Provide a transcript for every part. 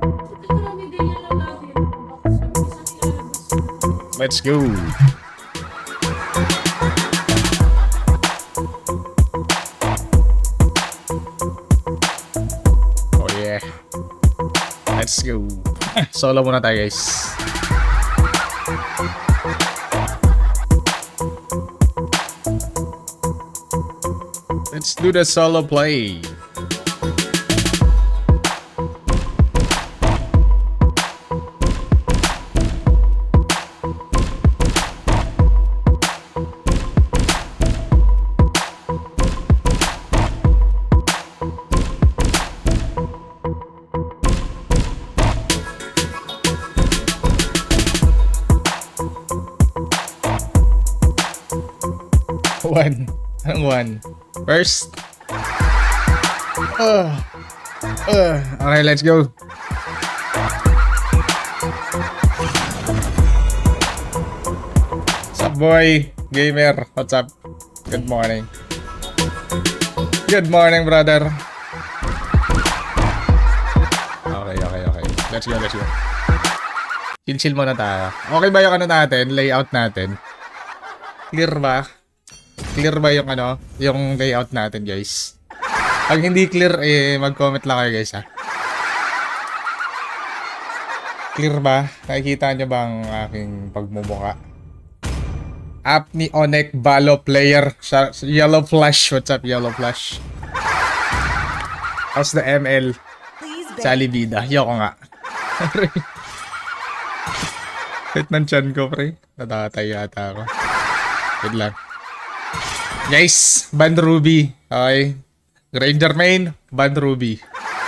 Let's go. Oh yeah. Let's go. Solo muna tayo, guys. Let's do the solo play. One. First. Okay, let's go. What's up, boy? Gamer. What's up? Good morning. Good morning, brother. Okay. Let's go. Chill muna tayo. Okay ba yung ano natin? Layout natin? Clear ba? Clear ba yung ano? Yung layout natin, guys? Pag hindi clear, mag-comment lang kayo, guys, ha? Clear ba? Nakikita nyo ba ang aking pagmumuka? App ni Onek Balo player. Yellow Flash. What's up, Yellow Flash? How's the ML? Sally Bida. Yoko nga. Hit ng chan ko, pre. Natatay yata ako. Good lang. Guys, ban Ruby. Okay. Granger main, ban Ruby.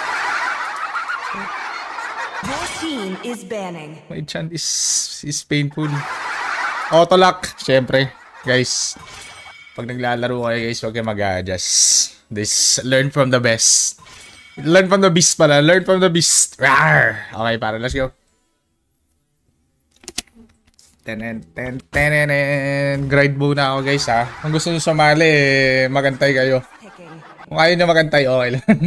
Your team is banning. My chant is painful. Autolock, syempre. Guys, pag naglalaro kayo, guys, huwag kayo mag-adjust. Learn from the best. Learn from the beast pala. Learn from the beast. Rawr! Okay, para. Let's go. Grind muna ako, guys, ha. Kung gusto nyo sumali, magantay kayo. Kung ayaw nyo magantay, okay lang.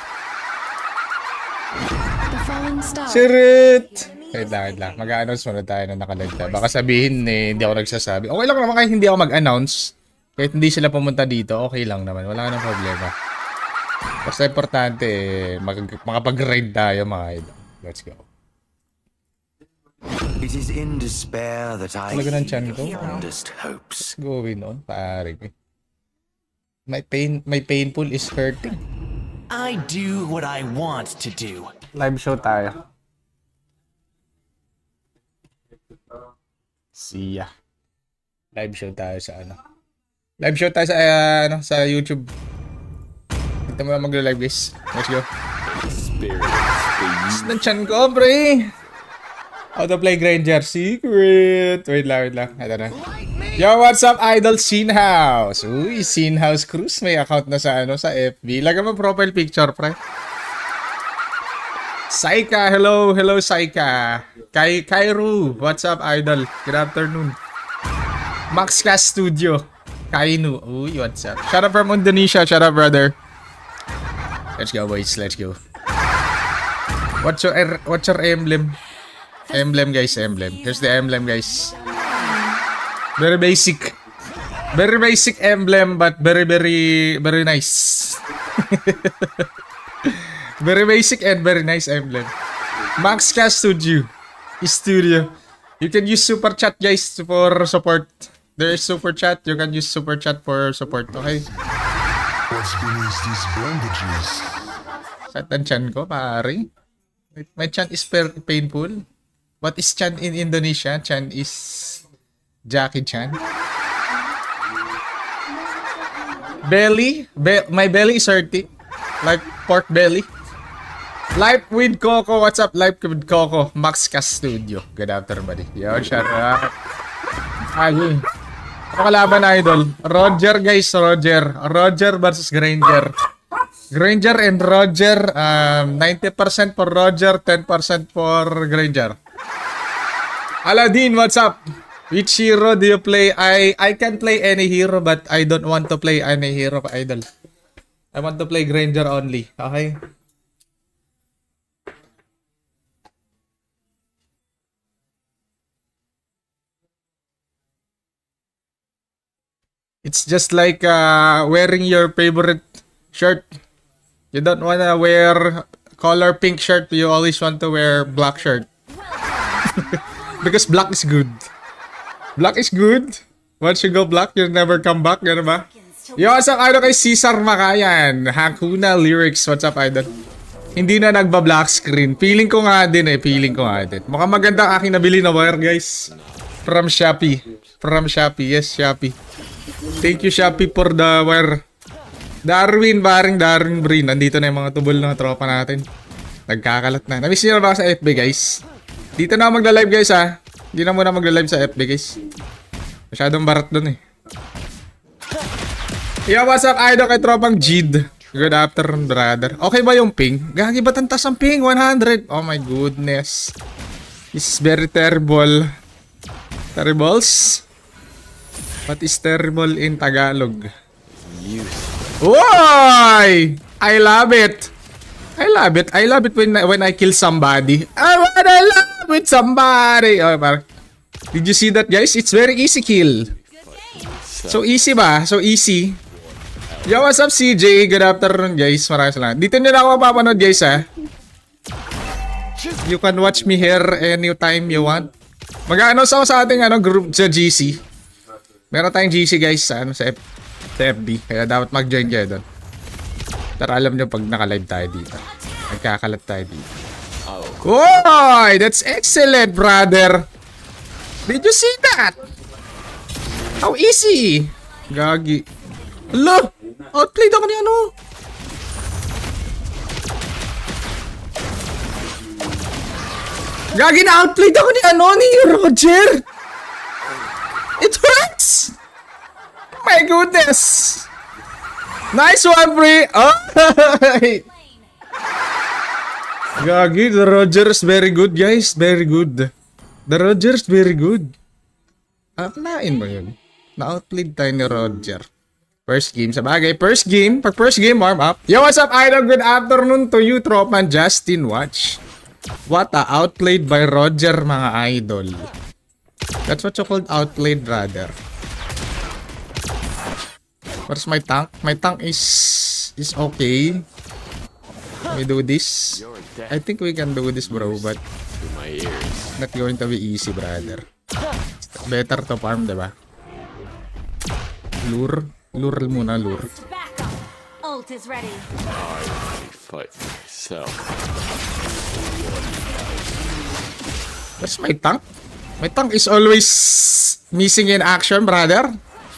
Sirit! Wait lang. Mag-a-announce muna tayo na nakalagta. Baka sabihin, hindi ako nagsasabi. Okay lang naman kahit hindi ako mag-announce. Kahit hindi sila pumunta dito, okay lang naman. Wala nang problema. Basta importante, makapag-grind tayo, mga idol. Let's go. It is in despair that I fondest hopes. What's going on, pare? My painful is hurting. I do what I want to do. Live show tayo. See ya. Live show tayo sa ano? Live show tayo sa sa YouTube. Dito mo na mag-live, guys. Let's go. Ng chan ko, pre. How to play Granger Secret. Wait lang. Ito na. Yo, what's up, Idol Scene House? Uy, Scene House Cruz. May account na sa sa FB. Lagyan mo profile picture, pre. Saika, hello Saika. Kairu, what's up, Idol? Good afternoon. Maxcast Studio. Kainu. Uy, what's up? Shout out from Indonesia. Shout out, brother. Let's go, boys. Let's go. What's your emblem? Emblem, guys, emblem. Here's the emblem, guys. Very basic. Very basic emblem, but very nice. Very basic and very nice emblem. Maxcast Studio. You can use super chat, guys, for support. There is super chat. You can use super chat for support, okay? What's beneath these bandages? Satan chan ko, pare. My chan is painful. What is chan in Indonesia? Chan is Jackie Chan. Belly? My belly is hurting. Like pork belly. Live with Coco. What's up, Live with Coco? Maxcast Studio. Good afternoon, buddy. Yo, shout out. Ay, kalaban, idol. Roger, guys. Roger versus Granger. Granger and Roger. 90% for Roger, 10% for Granger. Aladdin, what's up? Which hero do you play? I can play any hero, but I don't want to play any hero, idol. I want to play Granger only. Okay? It's just like wearing your favorite shirt. You don't wanna wear color pink shirt. You always want to wear black shirt. Because black is good. Black is good. Once you go black, you'll never come back. Gano'n ba? Yo, what's up, idol? Kay Cesar Makayan. Hakuna Lyrics. What's up, idol? Hindi na nagba-black screen. Feeling ko nga din eh. Feeling ko nga din. Mukhang maganda ang aking nabili na wire, guys. From Shopee. From Shopee. Yes, Shopee. Thank you, Shopee, for the wire. Darwin, baring Darwin Brin. Nandito na yung mga tubol ng tropa natin. Nagkakalat na. Namiss nyo na ba sa FB, guys? Dito na ako magla-live, guys, ha? Hindi na muna magla-live sa FB, guys. Masyadong barat dun, eh. Yo, what's up, idol? Kay tropang Jid. Good afternoon, brother. Okay ba yung ping? Gagi, ba't ang taas ang ping? 100. Oh my goodness. This is very terrible. Terribles? What is terrible in Tagalog? Oy! I love it. I love it. I love it when I kill somebody. I wanna love with somebody. Oh, did you see that, guys? It's very easy kill. So easy ba? So easy. Yo, what's up, CJ? Good afternoon, guys. Maraming salamat. Dito nyo na ako mapapanood, guys, ha? You can watch me here anytime you want. Mag-ano sa ating group sa GC. Meron tayong GC, guys, sa FB. Kaya dapat mag-join kayo doon. Tara, alam nyo pag naka-live tayo dito. Nagkakalat tayo dito. Oy! That's excellent, brother! Did you see that? How easy! Gagi. Hello! Outplayed ako ni ano? Gagi, na outplayed ako ni ano? Ni Roger! It works! My goodness! Nice one, Bri! Oh! Gagi, the Roger's very good, guys. Very good. The Roger's very good. Nain mo yun? Na-outplayed tayo ni Roger. First game, sa bagay. First game. Pag first game, warm up. Yo, what's up, idol? Good afternoon to you, Tropan Justin Watch. What a outplayed by Roger, mga idol. That's what you called outplayed, brother. Where's my tank? My tank is okay. Can we do this? I think we can do this, bro, but not going to be easy, brother. Better to farm, diba? Lure. Lure muna, lure. Ult is ready. I fight myself. Where's my tank? My tank is always missing in action, brother.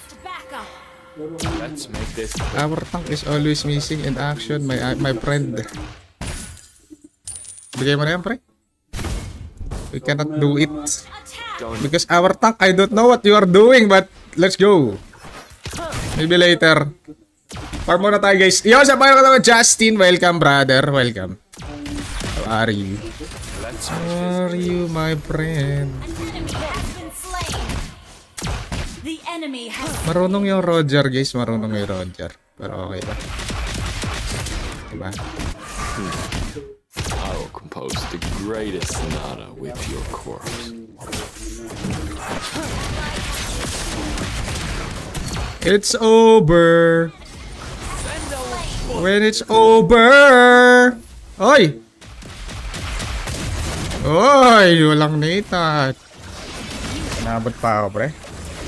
Let's make this. Our tank is always missing in action, my friend. Bigay mo na yan, pre. We cannot do it. Because our tank, I don't know what you are doing, but let's go. Maybe later. Farm muna tayo, guys. Yo, sa paano ka naman, Justin? Welcome, brother. Welcome. How are you? How are you, my friend? Marunong yung Roger, guys. Marunong yung Roger. Pero okay ba? Diba? I will compose the greatest sonata with your corpse. It's over. When it's over. Oy! Oy! Walang natat. Nabot pa ako, pre.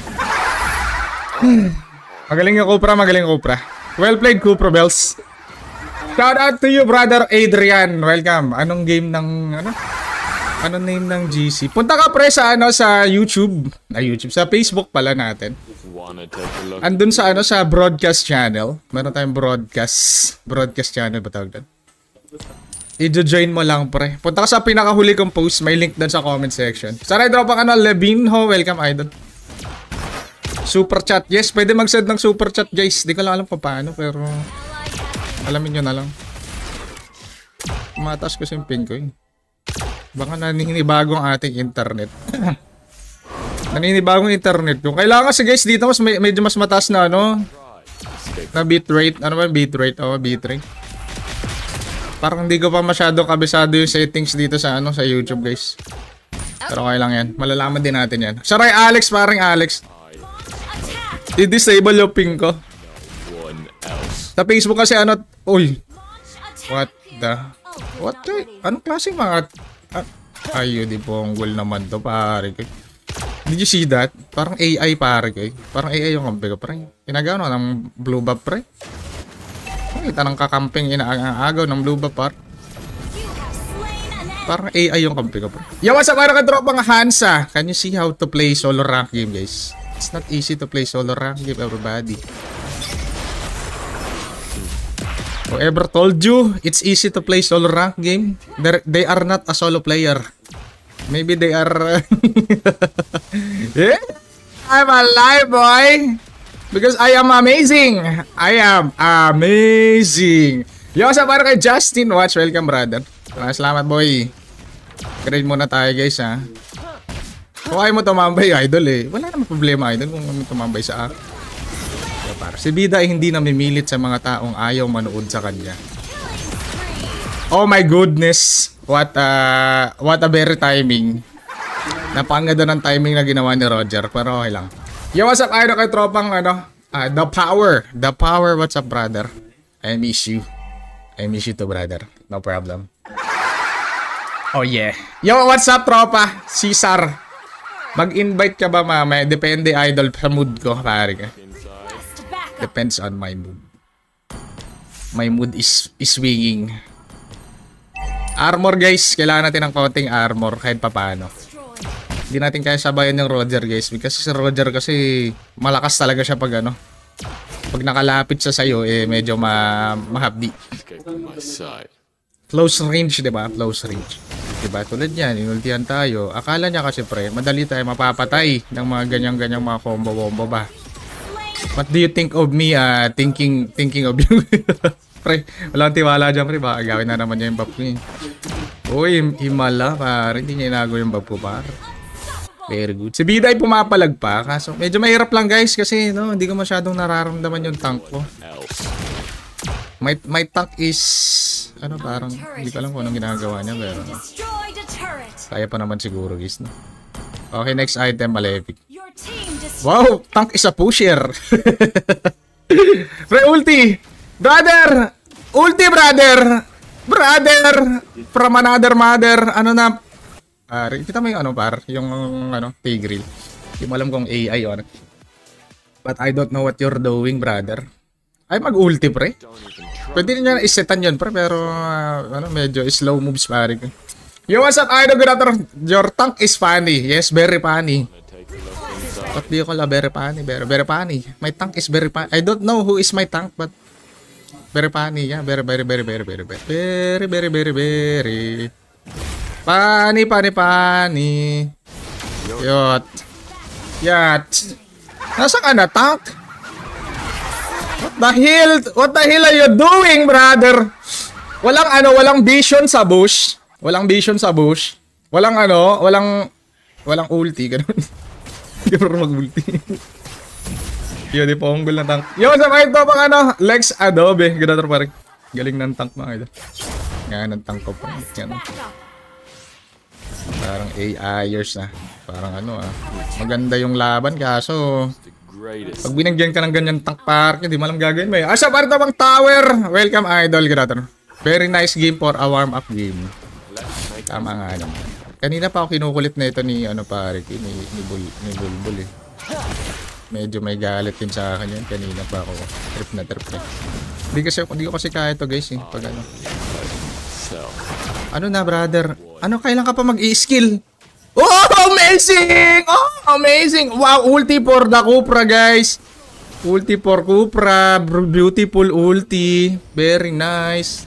Magaling yung Cupra, magaling yung Cupra. Well played, Cupra Bells. Shout out to you, brother Adrian. Welcome. Anong game ng ano? Anong name ng GC? Punta ka, pre, sa ano, sa YouTube. Sa Facebook pala natin. Andun sa ano, sa broadcast channel. Meron tayong broadcast channel ba tawag doon? I-join mo lang, pre. Punta ka sa pinakahuli kong post. May link doon sa comment section. Sana i-drop ang ano, Lebinho. Welcome, idol. Super chat. Yes, pwede mag-send ng super chat, guys. Di ko lang alam pa paano, pero alamin nyo na lang. Mataas ko yung ping ko, eh. Baka naninibago ang ating internet. Naninibagong internet yung kailangan kasi, guys, dito mas medyo mas mataas na ano na bitrate. Ano ba bitrate? Oh, bitrate. Parang hindi ko pa masyado kabisado yung settings dito sa ano, sa YouTube, guys. Pero okay lang yan. Malalaman din natin yan. Saray Alex, parang Alex. I-disable yung ping ko. One else. Sa Facebook kasi ano... Uy! Launch attack What the... What here. Ult is not the... ready. Anong klaseng mga... Ay, di ponggol naman to, pare ko. Did you see that? Parang AI, pare ko. Parang AI yung kampi ko. Parang ginagawa ng blue buff, pre. Kita ng kakamping inaagaw ng blue buff, par. You have slain an enemy. Parang AI yung kampi ko, pre. Yo, what's up, mga drop mga Hansa? Can you see how to play solo rank game, guys? It's not easy to play solo rank game, everybody. Whoever told you it's easy to play solo rank game, they are not a solo player. Maybe they are... Yeah? I'm alive, boy! Because I am amazing! I am amazing! Yo, sa para kay Justin Watch, welcome, brother. Salamat, boy. Grade muna tayo, guys, ha. Kung ayaw mo tumambay, idol, eh. Wala naman problema, idol, kung tumambay sa akin. Si Bida ay hindi namimilit sa mga taong ayaw manood sa kanya. Oh my goodness. What a very timing. Napangada ng timing na ginawa ni Roger. Pero okay lang. Yo, what's up? Ayun kay tropang ano. The Power. The Power, what's up, brother? I miss you. I miss you too, brother. No problem. Oh yeah. Yo, what's up, tropa? Cesar. Mag-invite ka ba, mama? Depende, idol, sa mood ko, pare ka. Depends on my mood. My mood is swinging. Armor, guys. Kailangan natin ng konting armor kahit papano. Hindi natin kaya sabayan yung Roger, guys. Kasi si Roger kasi malakas talaga siya pag ano. Pag nakalapit siya sa'yo, eh medyo mahapdi. Escape from my sight. Close range, diba? Close range. Diba? Tulad yan, inultihan tayo. Akala niya kasi, pre, madali tayo mapapatay ng mga ganyang-ganyang mga combo-wombo ba? What do you think of me thinking of you? Pre, walang tiwala dyan, pre. Baka gawin na naman niya yung buff niya. Uy, himala, pare. Hindi niya inago yung buff ko, pare. Very good. Si Bida ay pumapalag pa. Kaso medyo mahirap lang, guys. Kasi no, hindi ko masyadong nararamdaman yung tank ko. My tank is... Ano, parang... Hindi ko alam kung anong ginagawa niya. Pero... Kaya pa naman siguro, guys. No? Okay, next item, Malefic. Wow, tank is a pusher. Pre, ulti. Brother. Ulti, brother. Brother. From another mother. Ano na. Kita mo yung ano, par. Yung ano, Tigreal. Hindi mo alam kung AI or. But I don't know what you're doing, brother. Ay, mag-ulti, pre. Pwede niya isetan yun, pre. Pero, ano, medyo slow moves, pare. Yo, what's up, idol? Good afternoon. Your tank is funny. Yes, very funny. But di ko la very funny, very funny. My tank is very funny. I don't know who is my tank, but very funny, yeah. Very funny. Yot. Nasaan ka na, tank? What the hell are you doing, brother? Walang vision sa bush. Walang ulti, ganun. Hindi pa mag-ulti. Yo, di ponggol na tank. Yo, sa mga ito pang ano, Lex Adobe. Ganda to parang. Galing ng tank mga ito. Nga ng tank ko pa. Parang AIers na. Parang ano maganda yung laban kaso pag binagyan ka ng ganyan tank park, hindi malang gagawin mo. Asa para bang tower? Welcome, idol. Ganda. Very nice game for a warm-up game. Tama nga naman. Kanina pa ako kinukulit na ito ni ano pare, ni Bulbul eh. Medyo may galit din sa akin yan. Kanina pa ako trip na. Hindi ko kasi kaya ito, guys, eh. Pag ano. Ano na, brother? Ano, kailan ka pa mag-i-skill? Oh, amazing! Oh, amazing! Wow, ulti for the Cupra, guys. Ulti for Cupra. Beautiful ulti. Very nice.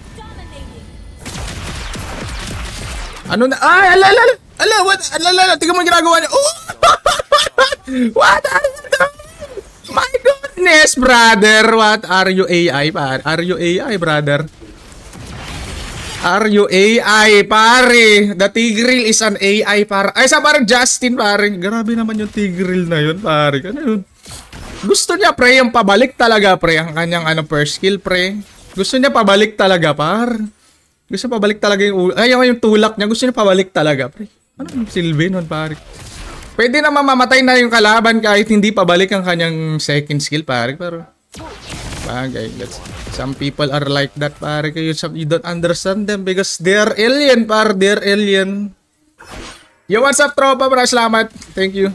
Ano na? Ay, ala, tingnan mo yung ginagawa niya. Oh! What are you doing? My goodness, brother. What are you AI, pare? Are you AI, brother? Are you AI, pare? The Tigreal is an AI, pare. Ay, sa parang Justin, pare. Grabe naman yung Tigreal na yun, pare. Ano yun? Gusto niya, pre, yung pabalik talaga, pre. Ang kanyang first skill, pre. Gusto niya pabalik talaga, pare. Gusto pabalik talaga yung tulak niya. Gusto niya pabalik talaga, pre. Ano yung silbi nun, pare? Pwede na mamamatay na yung kalaban kahit hindi pa balik ang kanyang second skill, pare. Pero, bagay, some people are like that, pare. You don't understand them because they're alien, pare. They're alien. Yo, what's up, tropa, bro? Salamat. Thank you.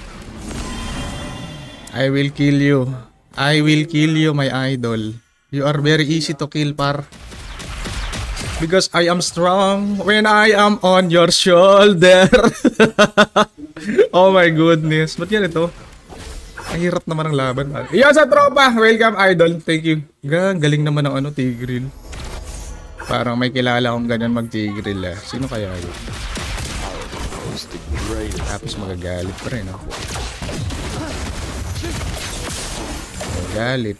I will kill you. I will kill you, my idol. You are very easy to kill, par. Because I am strong when I am on your shoulder. Oh my goodness. Ba't yan ito? Ang hirap naman ang laban. Yo sa tropa! Welcome, idol. Thank you. Galing naman ng ano, Tigreal. Parang may kilala akong ganyan mag-Tigreal. Sino kaya yun? Tapos magagalit pa rin, no? Magagalit.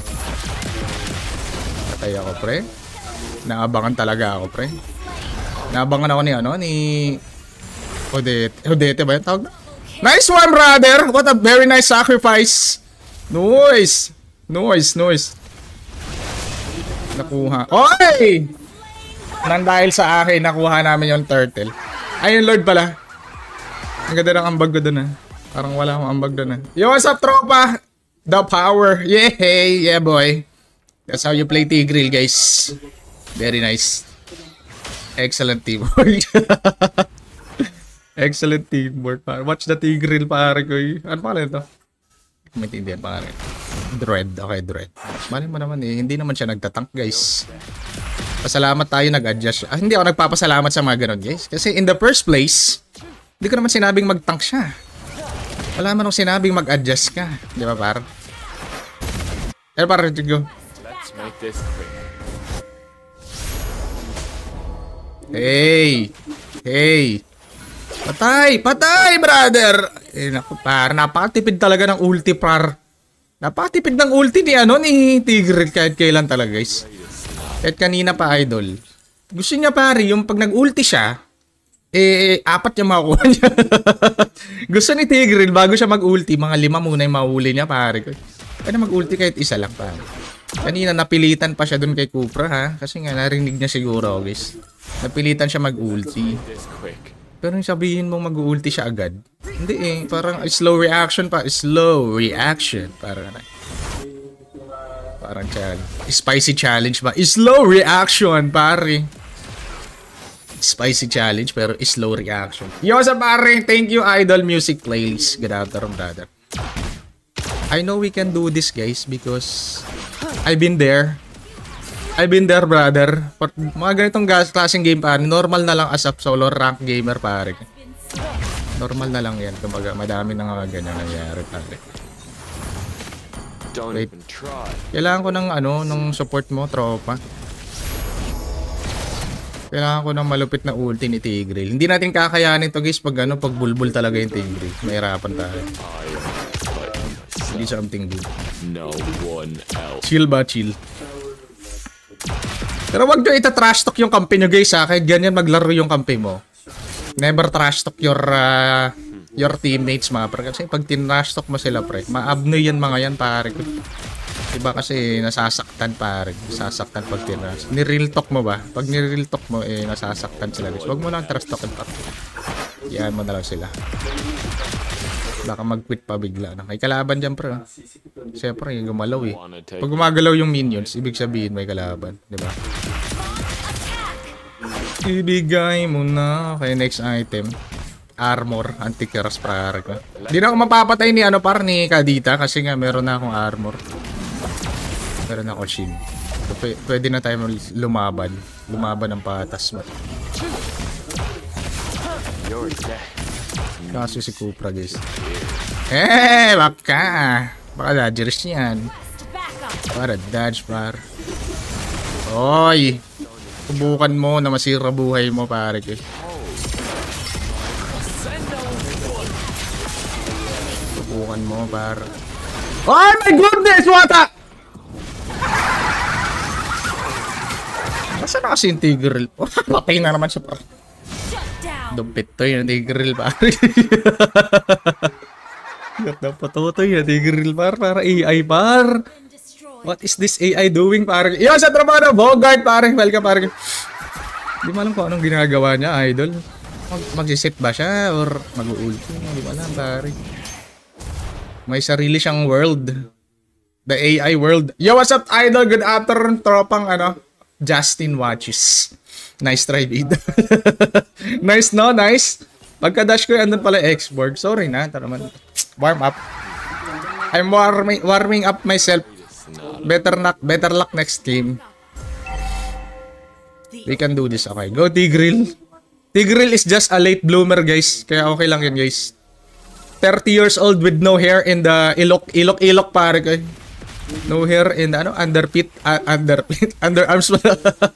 Patay ako, pre. Naabangan talaga ako, pre. Naabangan ako ni ano, ni Odette. Odette ba yun tawag na? Nice one, brother! What a very nice sacrifice. Noise! Noise, noise. Nakuha. Oy! Nang dahil sa akin, nakuha namin yung turtle. Ay, yung Lord pala. Ang ganda ng ambag ko dun, ha. Parang wala akong ambag dun, ha. Yo, what's up, tropa? The power. Yay! Yeah, boy. That's how you play Tigreal, guys. Very nice. Excellent teamwork. Excellent teamwork, pare. Watch the Tigreal, pare ko. Ano pala ito? Maintindihan, pare. Dread. Okay, Dread. Mali mo naman eh. Hindi naman siya nagtatank, guys. Pasalamat tayo nag-adjust. Hindi ako nagpapasalamat sa mga ganun, guys. Kasi in the first place, hindi ko naman sinabing mag-tank siya. Wala man akong sinabing mag-adjust ka. Di ba, pare? Eh, pare, go. Let's make this quick. Hey! Hey! Patay! Patay, brother! Eh, naku, par. Napakatipid talaga ng ulti, par. Napakatipid ng ulti ni, ano, ni Tigreal kahit kailan talaga, guys. Kahit kanina pa, idol. Gusto niya, pare, yung pag nag-ulti siya, apat yung makukuha niya. Gusto ni Tigreal, bago siya mag-ulti, mga 5 muna yung mahuli niya, pare. Kaya mag-ulti kahit isa lang, pare. Kanina napilitan pa siya dun kay Cupra, ha? Kasi nga narinig niya siguro, guys. Napilitan siya mag-ulti. Pero yung sabihin mong mag-ulti siya agad, hindi eh. Parang slow reaction pa. Slow reaction. Parang spicy challenge ba? Slow reaction, pare. Spicy challenge pero slow reaction. Yo sa pare, thank you idol music playlist. Good afternoon, brother. I know we can do this, guys, because I've been there. I've been there, brother. Mga ganitong klaseng game, pare. Normal na lang as a solo rank gamer, pare. Normal na lang yan. Kumaga, madami na nga ganyan nangyari, pare. Wait. Kailangan ko ng ano, ng support mo, tropa. Kailangan ko ng malupit na ulti ni Tigreal. Hindi natin kakayanin to, guys, pag ano, pag bulbul talaga yung Tigreal. Mahirapan tayo. Hindi something good. No one else. Chill ba? Chill. Pero wag nyo ita-trash talk yung kampi nyo, guys, ha. Kahit ganyan maglaro yung kampi mo. Never trash talk your teammates, mga pre. Kasi pag tin-trash talk mo sila, pre, maabnoy yan mga yan, pare. Diba kasi nasasaktan, pare. Nasasaktan pag tin-trash. Ni-real talk mo ba? Pag ni-real talk mo, nasasaktan sila, guys. Wag mo lang trash talk. Yan mo na lang sila. Baka mag-quit pa bigla. May kalaban dyan, pre. Siyempre, gumalaw eh. Pag gumagalaw yung minions, ibig sabihin may kalaban. Diba? Ibigay mo na. Okay, next item. Armor. Anti-curse, pare ko. Hindi na ako mapapatay ni ano, par, ni Kadita. Kasi nga, meron na akong armor. Meron na akong shield. So, pwede na tayo lumaban. Lumaban ng patas mo. Kaso si Cupra, guys. Baka dodgers yan. Para dodge, par. Oy! Subukan mo na masira buhay mo, pare. Subukan mo, par. Oh my goodness! What a... Nasaan na kasi yung Tigreal? Patay na naman siya, par. Dumpit to yung Tigreal, pare. Napatutoy yung Tigreal, par. Para AI, par. What is this AI doing, pare? Yo, sa trabaho na Bogart, pare. Welcome, pare. Di mo alam kung anong ginagawa niya, idol. Magsisit ba siya or mag-ulti? Hindi ko alam, pare. May sarili siyang world. The AI world. Yo, what's up, idol? Good afternoon, tropang Justin watches. Nice try, bid. Nice, no? Nice. Pagka-dash ko, andun pala X-board. Sorry na, taraman. Warm up. I'm warming up myself. Better luck next game. We can do this. Okay, go Tigreal. Tigreal is just a late bloomer, guys. Kaya okay lang yun, guys. 30 years old with no hair in the ilok pare ko. No hair in the underarms pala.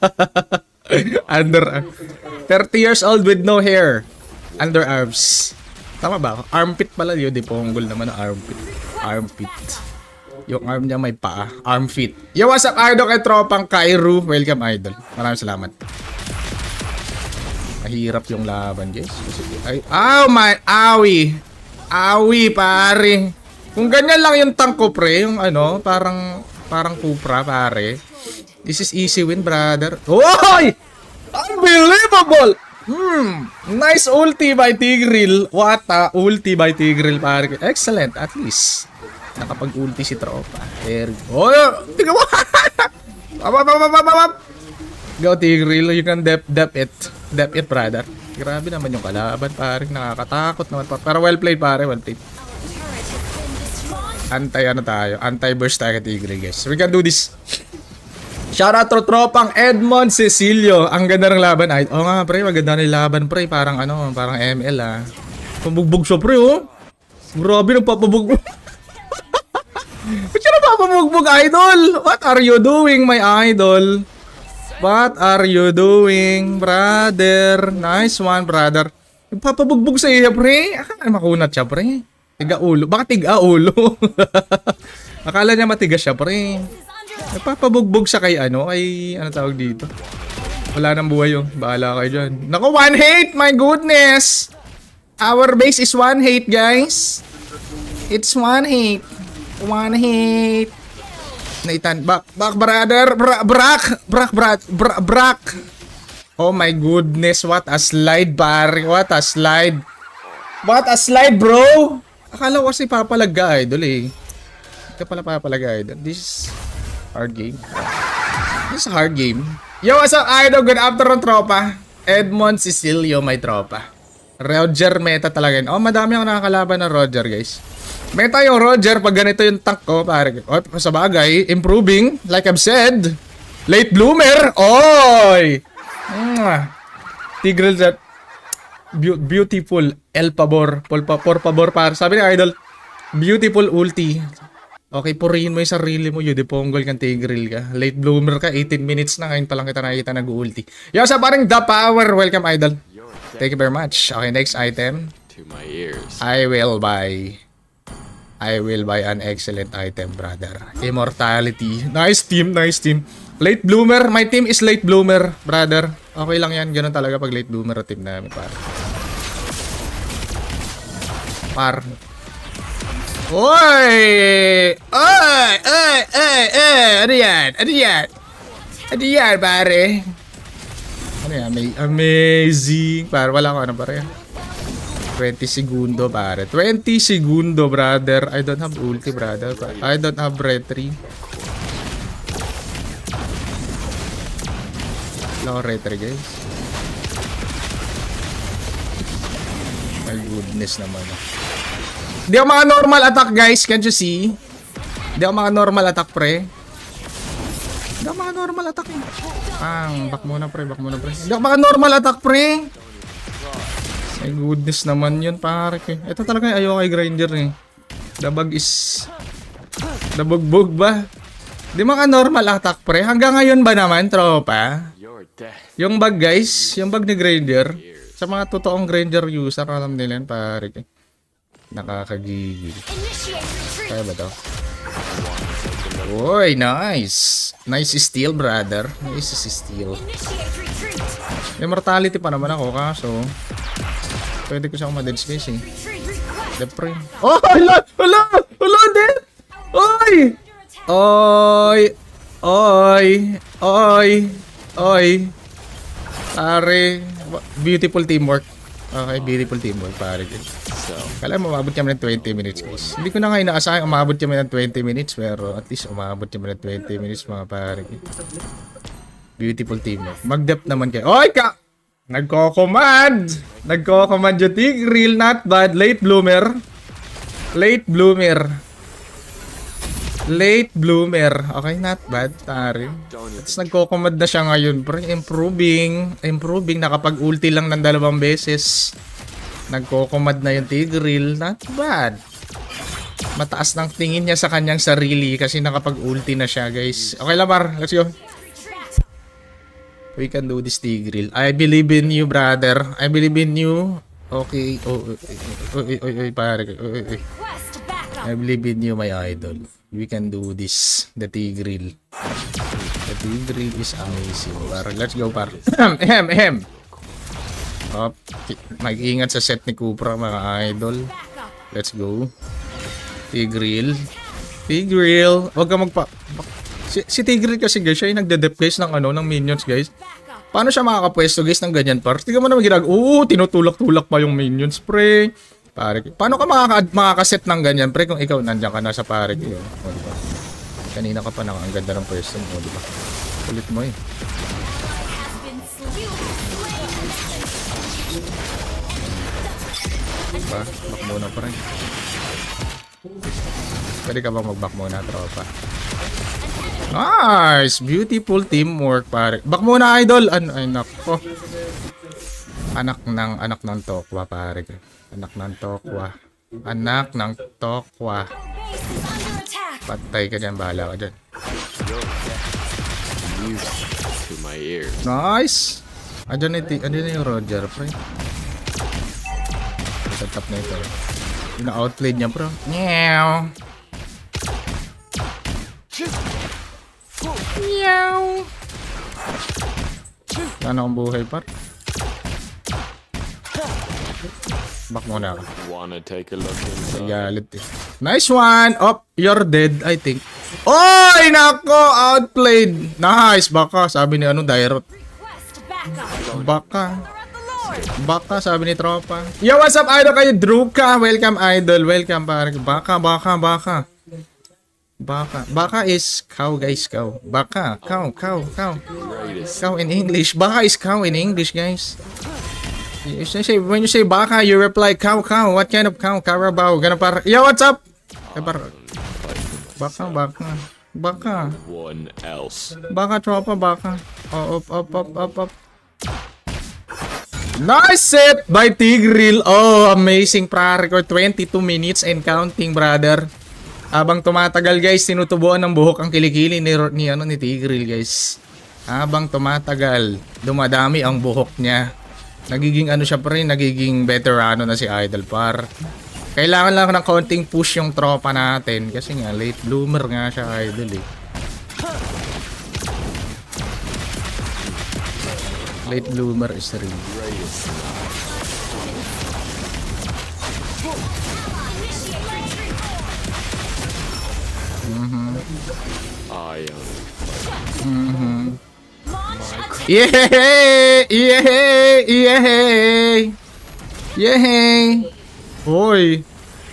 30 years old with no hair. Underarms. Tama ba? Armpit pala yun. Di ponggol naman ang armpit. Armpit. Yung arm niya may paa. Arm fit. Yo, what's up, idol kay tropang Kairu? Welcome, idol. Maraming salamat. Mahirap yung laban, guys. Ay, my awi. Awi, pare. Kung ganyan lang yung tank ko, pre. Yung parang Cupra, pare. This is easy win, brother. Oy! Unbelievable! Nice ulti by Tigreal. What a ulti by Tigreal, pare. Excellent, at least. Nakapag-ulti si tropa. There you go. Oh, tingnan mo. Go Tigreal, you can dep it. Dep it, brother. Grabe naman yung kalaban, pare. Nakakatakot naman. Pero well played, pare. Well played. Anti-burst tayo kay Tigreal, guys. We can do this. Shoutout to tropang Edmond Cecilio. Ang ganda ng laban. Ay, nga, pre. Maganda na yung laban, pre. Parang parang ML, ah. Pabugbog siya, pre, oh. Grabe, nagpapabugbog. Ba't siya napapabugbog, idol? What are you doing, my idol? What are you doing, brother? Nice one, brother. Nagpapabugbog sa iya, pre. Akala makunat siya, pre. Tiga ulo. Baka tiga ulo. Akala niya matigas siya, pre. Nagpapabugbog siya kay ano tawag dito. Wala nang buhay yung. Bahala kayo dyan. Naku, 1 hate, my goodness. Our base is 1 hate, guys. It's 1 hate. 1 hate. Naitan. Back, brother. Brak. Oh my goodness. What a slide, pare. What a slide. What a slide, bro. Akala ko kasi papalaga, idol, eh. Hindi ka pala papalaga, idol. This is hard game. This is a hard game. Yo, what's up, idol? Good afternoon, tropa. Edmond Cecilio, my tropa. Roger meta talaga yun. Oh, madami ako nakakalaban ng Roger, guys. Meta yung Roger pag ganito yung tank ko, pare. Oh, sa bagay, improving, like I've said. Late bloomer. Oy! Tigreal that beautiful El Pabor. Por favor, pare. Sabi ni idol, beautiful ulti. Okay, purihin mo yung sarili mo. Yun, ponggol kang Tigreal ka. Late bloomer ka, 18 minutes na. Ngayon pa lang kita nakikita nag-ulti. Yo, sa parang The Power. Welcome, idol. Thank you very much. Okay, next item. To my ears. I will buy an excellent item, brother. Immortality. Nice team, nice team. Late bloomer. My team is late bloomer, brother. Okay lang yan. Ganun talaga pag late bloomer team namin, par. Oy! Ano yan? Ano yan, pare? Ano yan? Amazing. Pare, wala ko pare. 20 segundo, pare. 20 segundo, brother. I don't have ulti, brother. I don't have retry. Wala ko retry, guys. My goodness naman. Hindi ako mga normal attack, guys. Can't you see? Hindi ako mga normal attack, pre. Hindi ako mga normal attack, eh. Back muna, pre. Hindi ako mga normal attack, pre. My goodness naman yun, pare. Ito talaga yung ayaw kay grinder, eh. Dabag is... Dabugbog ba? Di mga normal attack, pre. Hanggang ngayon ba naman, tropa? Yung bug, guys. Yung bug ni grinder. Sa mga totoong grinder user, alam nila yun, pare. Nakakagigil. Kaya ba to? Uy, nice. Nice steal, brother. Nice steal. Immortality pa naman ako, kaso pwede ko siya ma-dead space, eh. Depre. Oh, hala! Dead! Oy! Pare, beautiful teamwork. Okay, beautiful teamwork, pare. So, Kala mo, umabot kami ng 20 minutes, guys. Hindi ko na nga inaasahan umabot kami ng 20 minutes, pero at least umabot kami ng 20 minutes, mga pare. Beautiful teamwork. Mag-depth naman kayo. Oy, ka! Nagko-command! Nagko-command yung Tigreal, not bad. Late bloomer. Late bloomer. Late bloomer. Okay, not bad, pare. Tapos nagko-command na siya ngayon, bro. Improving. Improving. Nakapag-ulti lang ng 2 beses. Nagko-command na yung Tigreal. Not bad. Mataas ng tingin niya sa kanyang sarili kasi nakapag-ulti na siya, guys. Okay lang, par. Let's go. We can do this, Tigreal. I believe in you, brother. I believe in you. Okay. Oy, pare. Oy. I believe in you, my idol. We can do this. The Tigreal. The Tigreal is amazing. Par. Let's go, par. Ahem. Mag-ingat sa set ni Cupra, mga idol. Let's go. Tigreal. Huwag ka magpa... Si Tigreal kasi, guys, siya yung nagde-dep, guys, ng minions, guys. Paano siya makakapwesto, guys, ng ganyan, par? Tingnan mo naman tinutulak-tulak pa yung minions, pre. Pare. Paano ka makakaset ng ganyan, pre, kung ikaw nandiyan ka na sa pare, diba? Kanina ka pa ang ganda ng pwesto mo, diba? Kulit mo, eh. Diba? Back muna pa rin. Pwede ka bang mag-back muna, tropa? Nice! Beautiful teamwork, pare. Back muna, idol! Ay, nako. Anak ng tokwa, pare. Anak ng tokwa. Patay ka dyan, bahala ka dyan. to my ears. Nice! Andyan na yung Roger, pre. Tatap na ito. Ina-outplayed niya, bro. Meow! Meow! Ano ang buhay, par? Back muna ako. Wanna take a look inside? Galit eh. Nice one! Oh, you're dead, I think. Oy! Nako! Outplayed! Nice! Baka, sabi ni Dairot. Baka, sabi ni tropa. Yo, what's up, idol kayo? Druka! Welcome, idol. Welcome, pare. Baka is cow, guys. Cow. Baka. Cow. Cow in English. Baka is cow in English, guys. When you say baka, you reply cow. What kind of cow? Carabao. Ganun para. Yo, what's up? Baka. One else. Baka, tropa, baka. Up. Nice set by Tigreal. Oh, amazing pra-record. 22 minutes and counting, brother. Habang tumatagal, guys, tinutubuan ng buhok ang kilikili ni Tigreal, guys. Habang tumatagal, dumadami ang buhok niya. Nagiging siya pa rin, nagiging veterano na si Idol, par. Kailangan lang ng konting push yung tropa natin. Kasi nga, late bloomer nga siya, Idol, eh. Late bloomer is the real. Yay! Hoy!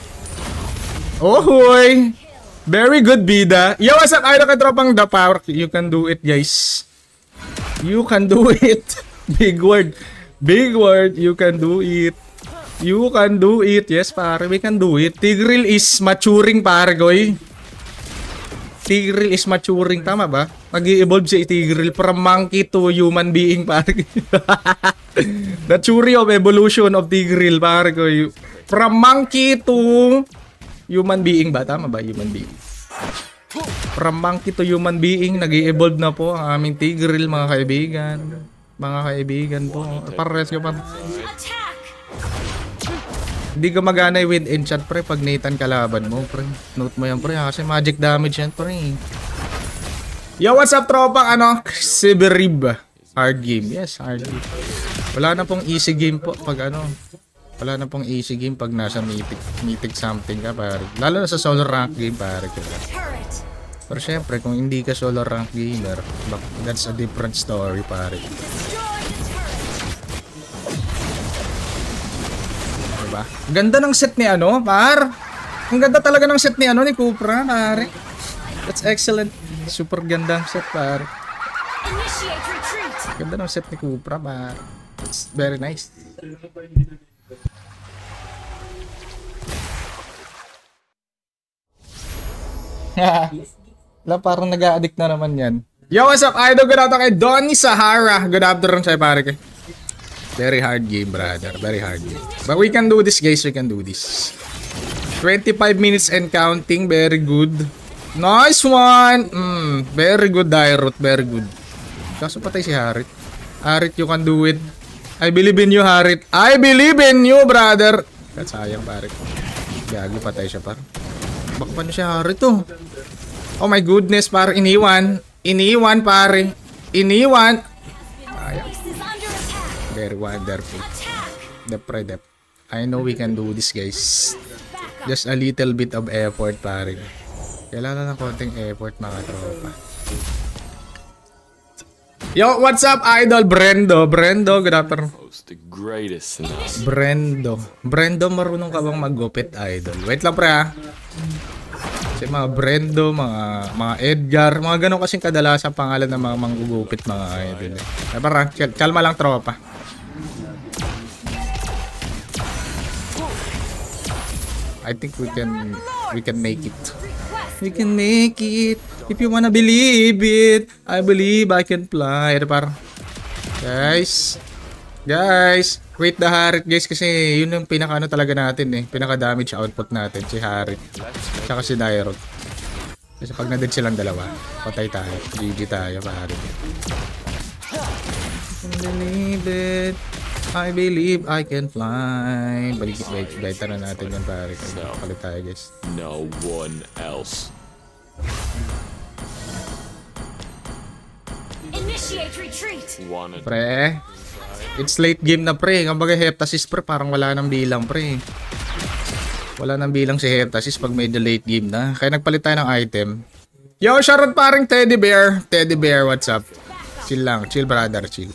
Ohoy! Very good, bida. Yo, what's up? Idol ka tropang the power. You can do it, guys. You can do it. Big word. You can do it. Yes, pare. We can do it. Tigreal is maturing, pare, goy. Tigreal is maturing. Tama ba? Nag-i-evolve si Tigreal from monkey to human being, pare. The theory of evolution of Tigreal, pare, goy. From monkey to human being ba? Tama ba? Human being. From monkey to human being, nag-i-evolve na po ang aming Tigreal, mga kaibigan. Mga kaibigan po. Pares ko pa. Hindi ka magana with enchant, pre, pag Nathan kalaban mo, pre. Note mo yan, pre, kasi magic damage yan, pre. Yo, what's up, tropang Siberib. Hard game. Yes, hard game. Wala na pong easy game po pag wala na pong easy game pag nasa mythic something ka, pare. Lalo na sa solo rank game, pare. Pero syempre, kung hindi ka solo rank gamer, that's a different story, pare. Diba? Ganda ng set ni ano, par. Ang ganda talaga ng set ni ano, ni Cupra, pare. That's excellent. Super ganda ang set, pare. Initiate retreat. Ganda ng set ni Cupra, pare. It's very nice. Wala, parang nag-a-addict na naman yan. Yo, what's up, idol? Good afternoon kay Donnie Sahara. Good afternoon sa'yo, pare. Very hard game, brother. Very hard game. But we can do this, guys. We can do this. 25 minutes and counting. Very good. Nice one! Very good, Dairut. Very good. Kaso patay si Harit. Harit, you can do it. I believe in you, Harit. I believe in you, brother. That's sayang, pare. Gago, patay siya, par. Baka pa niya si Harit, oh. Oh my goodness, pare. Iniwan. Iniwan, pare. Iniwan. Base is under attack. Very wonderful. Attack. Dep. I know we can do this, guys. Just a little bit of effort, pare. Kailangan ng konting effort, mga tropa. Yo, what's up, idol? Brendo. Brendo, good afternoon. The greatest Sonata. Brendo. Brendo, marunong ka bang maggupit, idol? Wait lang, pre, ha? Kasi mga Brendo, mga Edgar, mga ganun kasing kadalasan pangalan ng mga manggugupit, mga idol. Para, kalma lang, tropa. I think we can make it. We can make it. If you wanna believe it, I believe I can fly. Para, guys, wait the Harit, guys, kasi yun yung pinaka-ano talaga natin eh. Pinaka-damage output natin, si Harit. Tsaka si Dairot. Kasi pag na-dead silang dalawa, patay tayo. GG tayo, Harit. Believe it. I believe I can fly. Baita na natin yan, pare. Palit tayo, guys. No one else. Initiate retreat. Pre, it's late game na, pre. Kumbaga Heptasis, pre, parang wala nang bilang, pre. Wala nang bilang si Heptasis pag medyo late game na. Kaya nagpalit tayo ng item. Yo, shoutout paring Teddy Bear. Teddy Bear, what's up? Chill lang. Chill, brother. Chill.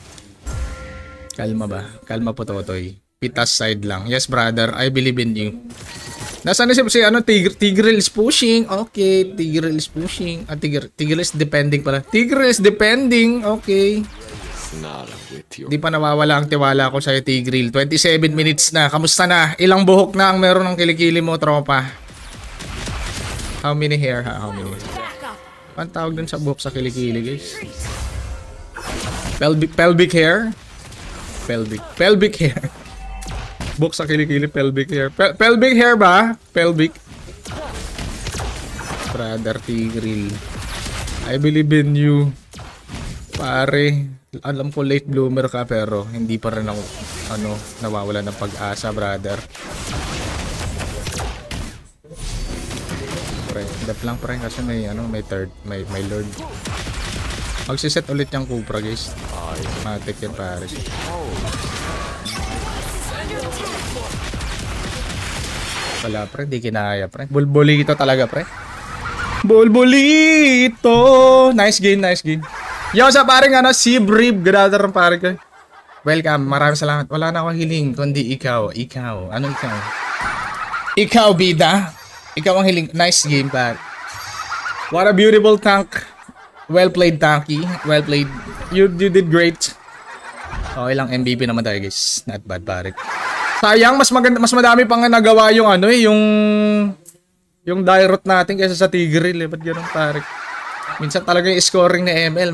Kalma ba? Kalma po, Totoy. Pitas side lang. Yes, brother. I believe in you. Nasaan na si ano? Tigreal is pushing. Okay. Tigreal is pushing. Tigreal is depending pala. Tigreal is depending. Okay. Di pa nawawala ang tiwala ko sa'yo, Tigreal. 27 minutes na. Kamusta na? Ilang buhok na ang meron ng kilikili mo, tropa? How many hair, ha? How many hair? Ang tawag dun sa buhok sa kilikili, guys? Pelvic hair? Pelvic hair. Buhok sa kilikili, pelvic hair. Pelvic hair ba? Pelvic. Brother Tigreal. I believe in you. Pare, alam ko late bloomer ka pero hindi pa rin ako nawawala ng pag-asa, brother. Pre, dap lang pre kasi may may lord. Magsiset ulit yung Cupra, guys. Matik yan, pare. Wala, pre, di kinaya, pre. Bulbulito talaga, pre. Bulbulito. Nice game, nice game. Yo, sa paring si Brib, grader ng pare ko. Welcome, maraming salamat. Wala na akong hiling, kundi ikaw. Ano ikaw? Ikaw, bida. Ikaw ang hiling. Nice game, pare. What a beautiful tank. Well played, Tanky. Well played. You did great. Okay lang, MVP naman tayo, guys. Not bad, pare. Sayang, mas madami pang nagawa yung yung Dairot natin kaysa sa Tigreal, eh. Ba't ganun, pare? Minsan talaga yung scoring ni ML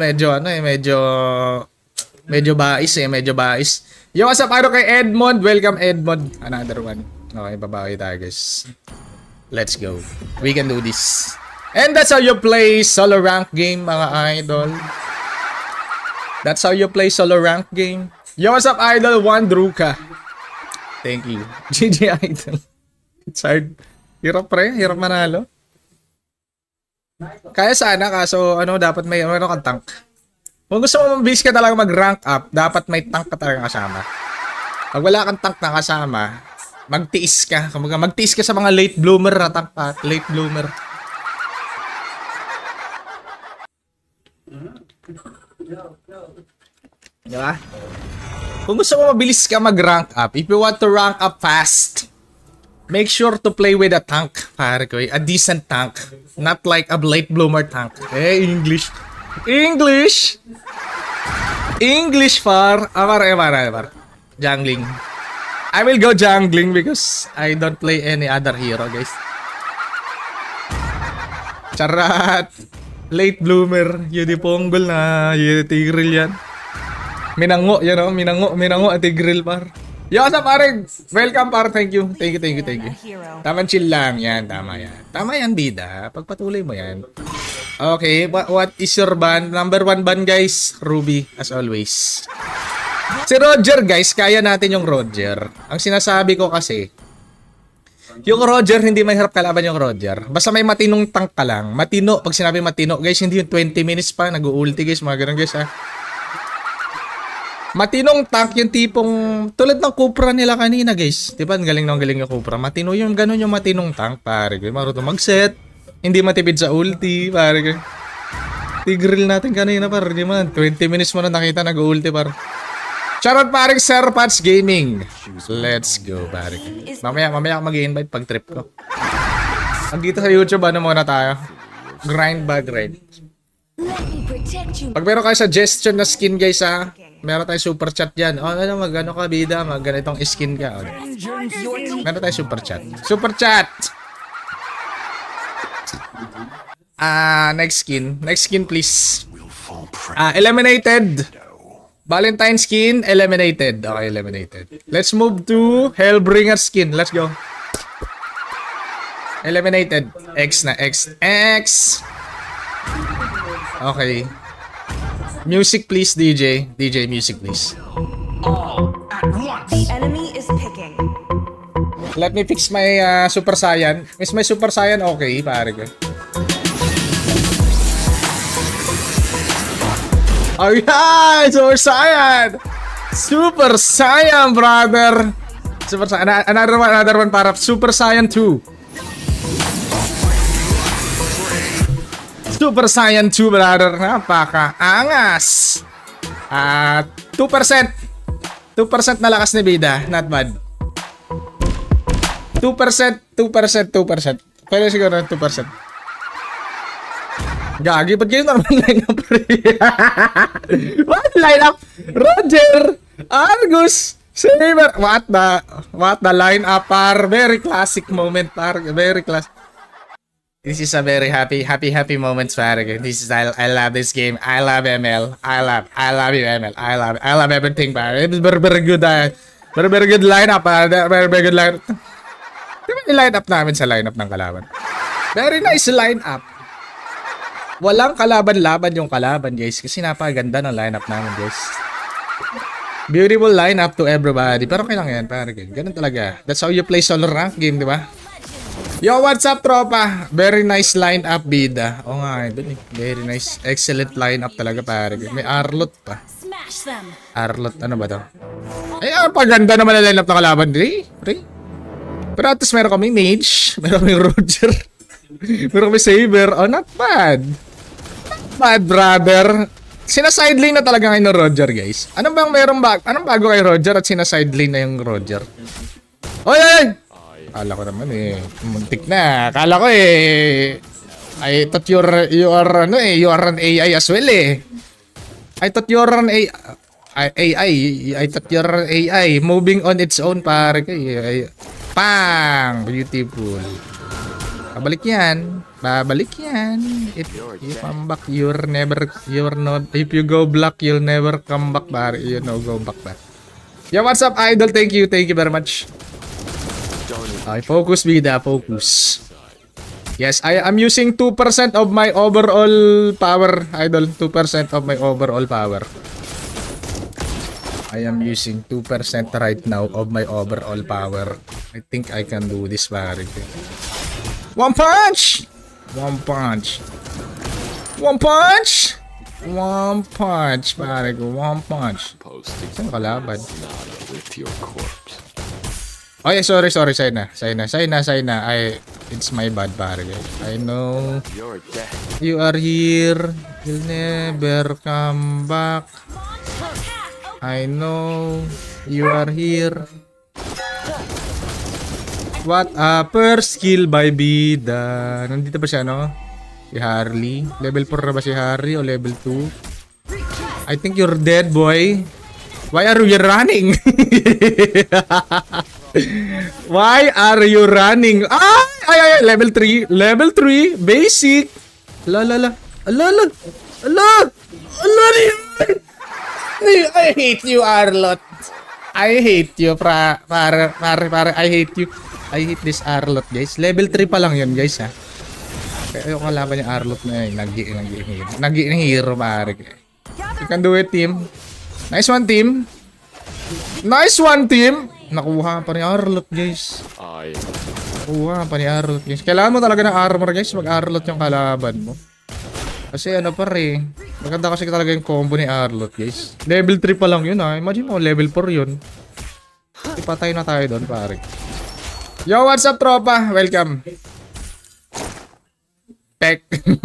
medyo bais. Yo, what's up, kay Edmond? Welcome, Edmond. Another one. Okay, babawi tayo, guys. Let's go. We can do this. And that's how you play solo rank game, mga idol. That's how you play solo rank game. Yo, what's up, idol? One Druka. Thank you. GG, idol. It's hard. Hirap, pre. Hirap manalo. Kaya sana, kaso dapat may kang tank. Kung gusto mo mabilis ka talaga mag-rank up, dapat may tank ka talaga kasama. Pag wala kang tank na kasama, magtiis ka. Magtiis ka sa mga late bloomer na tank pa. Late bloomer. Diba? Kung gusto mo mabilis ka mag-rank up, if you want to rank up fast, make sure to play with a tank, pare ko. A decent tank. Not like a late bloomer tank. English. English! English far. Amar. Jungling. I will go jungling because I don't play any other hero, guys. Charat. Late bloomer. Uniponggol na. Tigreal yan. Minango, yan o. Minango at tigreal par. Yo, what's up, pare? Welcome, par. Thank you. Tama, chill lang. Yan, tama yan. Tama yan, bida. Pagpatuloy mo yan. Okay, what is your ban? Number 1 ban, guys. Ruby, as always. Si Roger, guys. Kaya natin yung Roger. Ang sinasabi ko kasi, yung Roger, hindi mahirap kalaban yung Roger. Basta may matinong tank ka lang. Matino. Pag sinabi matino, guys, hindi yung 20 minutes pa. Nag-ulti, guys. Mga ganun, guys, ha. Matinong tank yung tipong tulad ng Cupra nila kanina, guys. Diba? Galing yung Cupra. Matino yung ganun yung matinong tank, pare. Marunong mag-set. Hindi matipid sa ulti, pare. Tigreal natin kanina, pare. Di man. 20 minutes mo na nakita nag-ulti, pare. Shoutout, pare, Sir Pats Gaming. Let's go, pare. Mamaya ako mag-i-invite pag trip ko. Pag dito sa YouTube, ano muna tayo? Grind ba, grind? Pag meron kayo suggestion na skin, guys, ha? Meron tayong super chat dyan. O, mag-ano ka, bida? Mag-ganitong skin ka. Okay. Meron tayong super chat. Super chat! Next skin. Next skin, please. Eliminated. Valentine skin, eliminated. Okay, eliminated. Let's move to Hellbringer skin. Let's go. Eliminated. X na. X. Okay. Music please, DJ. DJ, music please. The enemy is picking. Let me fix my Super Saiyan. Is my Super Saiyan okay, pare ko? Oh yeah! Super Saiyan! Super Saiyan, brother! Super Saiyan. Another one para Super Saiyan 2. Super Saiyan 2, brother. Napaka-angas. 2%. 2% na lakas ni bida. Not bad. 2%. Pero siguro 2%. Gagi, ba't ganyan naman line-up? What line-up? Roger! Argus! Saber! What the line-up, par? Very classic moment, par. Very classic. This is a very happy moment, par. This is, I love this game. I love ML. I love you, ML. I love everything, par. It's very good, very good line-up, par. Very good line-up. Diba i-line-up namin sa line-up ng kalaban? Very nice line-up. Walang kalaban-laban yung kalaban, guys. Kasi napaganda ng lineup namin, guys. Beautiful lineup to everybody. Pero kailangan yan, pare. Ganun talaga. That's how you play solo rank game, di ba? Yo, what's up, tropa? Very nice lineup, bida. Oo nga, very nice. Excellent lineup talaga, pare. May Arlot pa. Arlot, ano ba to? Ay, paganda naman ang lineup ng kalaban. Pero at least meron kami Mage. Meron kami Roger. Meron kami Saber. Oh, not bad. Bad, brother. Sina-sideline na talaga ngayon ng Roger, guys. Anong bago kay Roger at sina-sideline na yung Roger? Oy! Kala ko naman muntik na. Kala ko I thought you are an AI as well I thought you are an AI. I thought you are an AI. Moving on its own, pare. Pang! Beautiful. Babalik yan. If you come back, you're not. If you go black, you'll never come back, pare. You know, go back. Yeah, what's up, idol? Thank you very much. Okay, focus, bida, focus. Yes, I am using 2% of my overall power, idol. 2% of my overall power. I am using 2% right now of my overall power. I think I can do this, pare. One punch, pare ko. One punch. Saan kalaban? Oh yeah, sorry. Sayna. It's my bad, pare. I know. You are here. You'll never come back. I know you are here. What upper skill by Bida? Nandito ba siya, no? Si Harley. Level 4 na ba si Harley o level 2? I think you're dead, boy. Why are you running? Why are you running? Ay, level 3. Level 3. Basic. Ala. I hate you, Arlot. I hate you, pare. I hate you. I hate this Arlot, guys. Level 3 pa lang yun, guys, ha. Kaya yung kalaban yung Arlot na yun. Nag-hero, pare. You can do it, team. Nice one, team. Nice one, team. Nakuha pa ni Arlot, guys. Nakuha pa ni Arlot, guys. Kailangan mo talaga ng armor, guys. Mag-Arlot yung kalaban mo. Kasi ano pare. Maganda kasi talaga yung combo ni Arlot, guys. Level 3 pa lang yun, ha. Imagine mo, level 4 yun. Ipatay na tayo doon, pare. Yo, what's up, tropa? Welcome. Pek.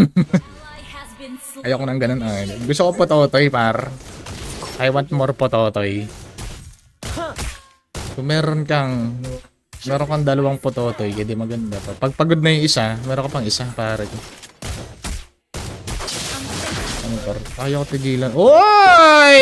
Ayoko nang ganun. Gusto ko pototoy, par. I want more pototoy. Kung meron kang dalawang pototoy, hindi maganda pa. Pag pagod na yung isa, meron ka pang isa, pare. Ano, par? Ayaw ko tigilan. Oy!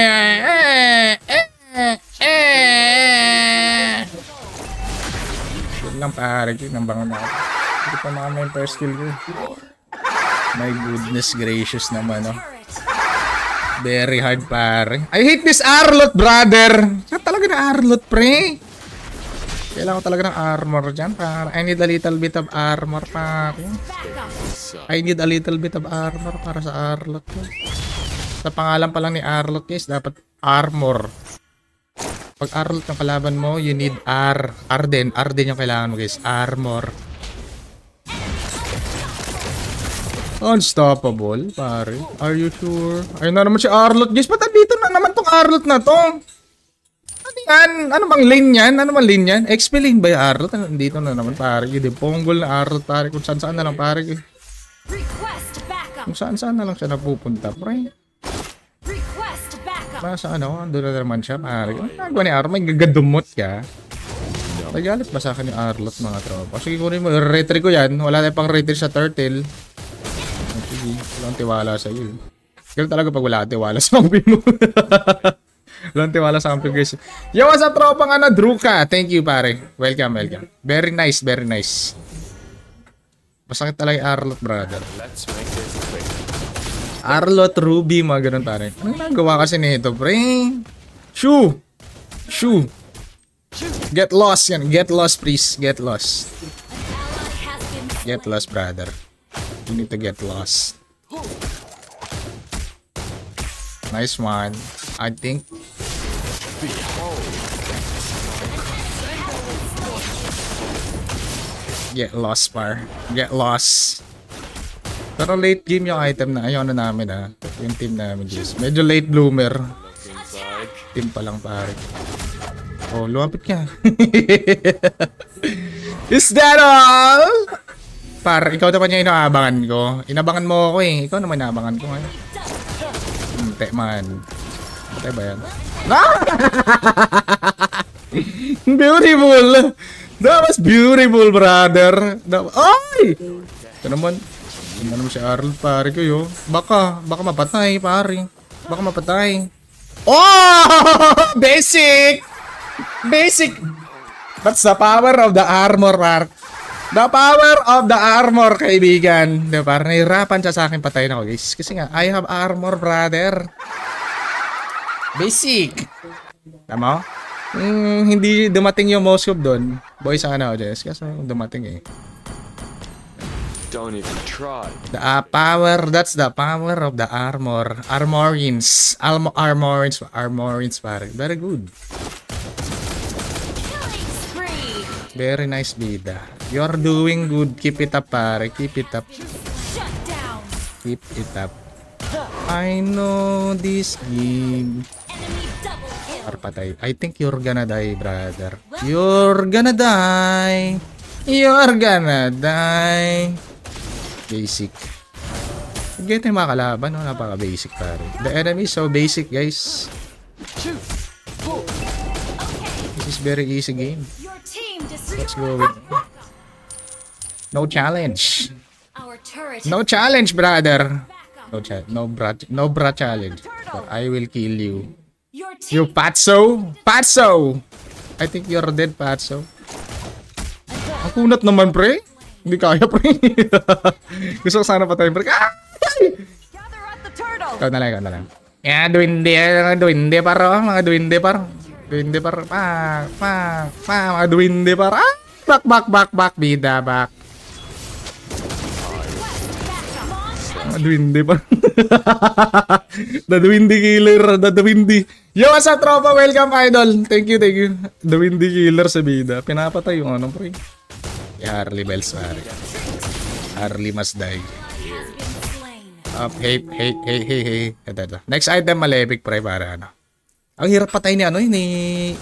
Lang pare, nambangan na ako. Hindi pa makama yung first skill ko. My goodness gracious naman, no? Very hard, pare. I hate this Arlot, brother. Saan talaga na Arlot, pre? Kailangan ko talaga ng armor dyan, pare. I need a little bit of armor, pare. I need a little bit of armor para sa Arlot. Sa pangalan pa lang ni Arlot, guys, dapat armor. Pag Arlot yung kalaban mo, you need Arden yung kailangan mo, guys. Armor. Unstoppable, pare. Are you sure? Ayun na naman si Arlot, guys. Ba't dito na naman tong Arlot na to? Ano yan? Ano bang lane yan? Ano bang lane yan? XP lane ba yung Arlot? Dito na naman, pare. Yung ponggol na Arlot, pare. Kung saan-saan na lang, pare. Kung saan-saan na lang siya napupunta, pare. Sa ano, doon na naman siya, pare. Ang nagawa ni Arlot, may gagadumot ka. Nagalit ba sa akin yung Arlot, mga tropa? Sige, kunin mo, retry ko yan. Wala na pang retry sa turtle. Sige, walang tiwala sa iyo. Ganun talaga pag wala tiwala sa kampi mo. Walang tiwala sa kampi, guys. Yo, what's up, tropa nga na, Druka? Thank you, pare. Welcome. Very nice, very nice. Masakit talaga yung Arlot, brother. Let's make this quick. Arlot, Ruby, mga ganun, pare. Anong nagawa kasi nito, pre? Shoo! Get lost yan. Get lost, please. Get lost. Get lost, brother. You need to get lost. Nice one. I think. Get lost, par. Get lost. Pero late game yung item na. Ayaw na namin, ha. Yung team namin, guys. Medyo late bloomer. Team pa lang, pare. Oh, lumapit ka. Is that all? Par, ikaw naman yung inaabangan ko. Inabangan mo ako, eh. Ikaw naman inaabangan ko, ngayon. Te, man. Te ba yan? Beautiful! That was beautiful, brother. Ay! Ito naman. Ito naman si Arl, pare ko, yo. Baka mapatay, pare. Baka mapatay. Oh! Basic! That's the power of the armor, Mark. The power of the armor, kaibigan. Diba, parang nahirapan siya sa akin patayin ako, guys. Kasi nga, I have armor, brother. Basic. Tama? Hindi dumating yung Moskov doon. Boy, sa ano, Jess? Kasi dumating, eh. Don't even try. The power, that's the power of the armor. Armorins, pare. Very good. Very nice, Bida. You're doing good. Keep it up, pare. Keep it up. Keep it up. I know this game. Patay. I think you're gonna die, brother. You're gonna die. Basic. Ganito yung mga kalaban, no? Napaka-basic, pare. The enemy is so basic, guys. This is very easy game. Your team Let's destroyed. go with no challenge. Our turret. No challenge, brother. No bra challenge. But I will kill you. Your You team. Patso! Patso! I think you're dead, Patso. Ang kunat naman, pre. Hindi kaya, pre. Gusto ko sana patayin, pre. Ah! Gather at the turtle. Ikaw na lang. Yeah, duwinde paro. Mga duwinde paro. Duwinde paro. Mga duwinde paro. Ah! Back. Bida, back. Mga duwinde paro. The Windy Killer. The Windy. Yo, what's up, tropa? Welcome, idol. Thank you. The Windy Killer sa bida. Pinapatay yung ano, pre. Harley Bells, pare. Harley must die. Up, hey. Ito. Next item, Malefic, pre, para ano. Ang hirap patay ni ano, ni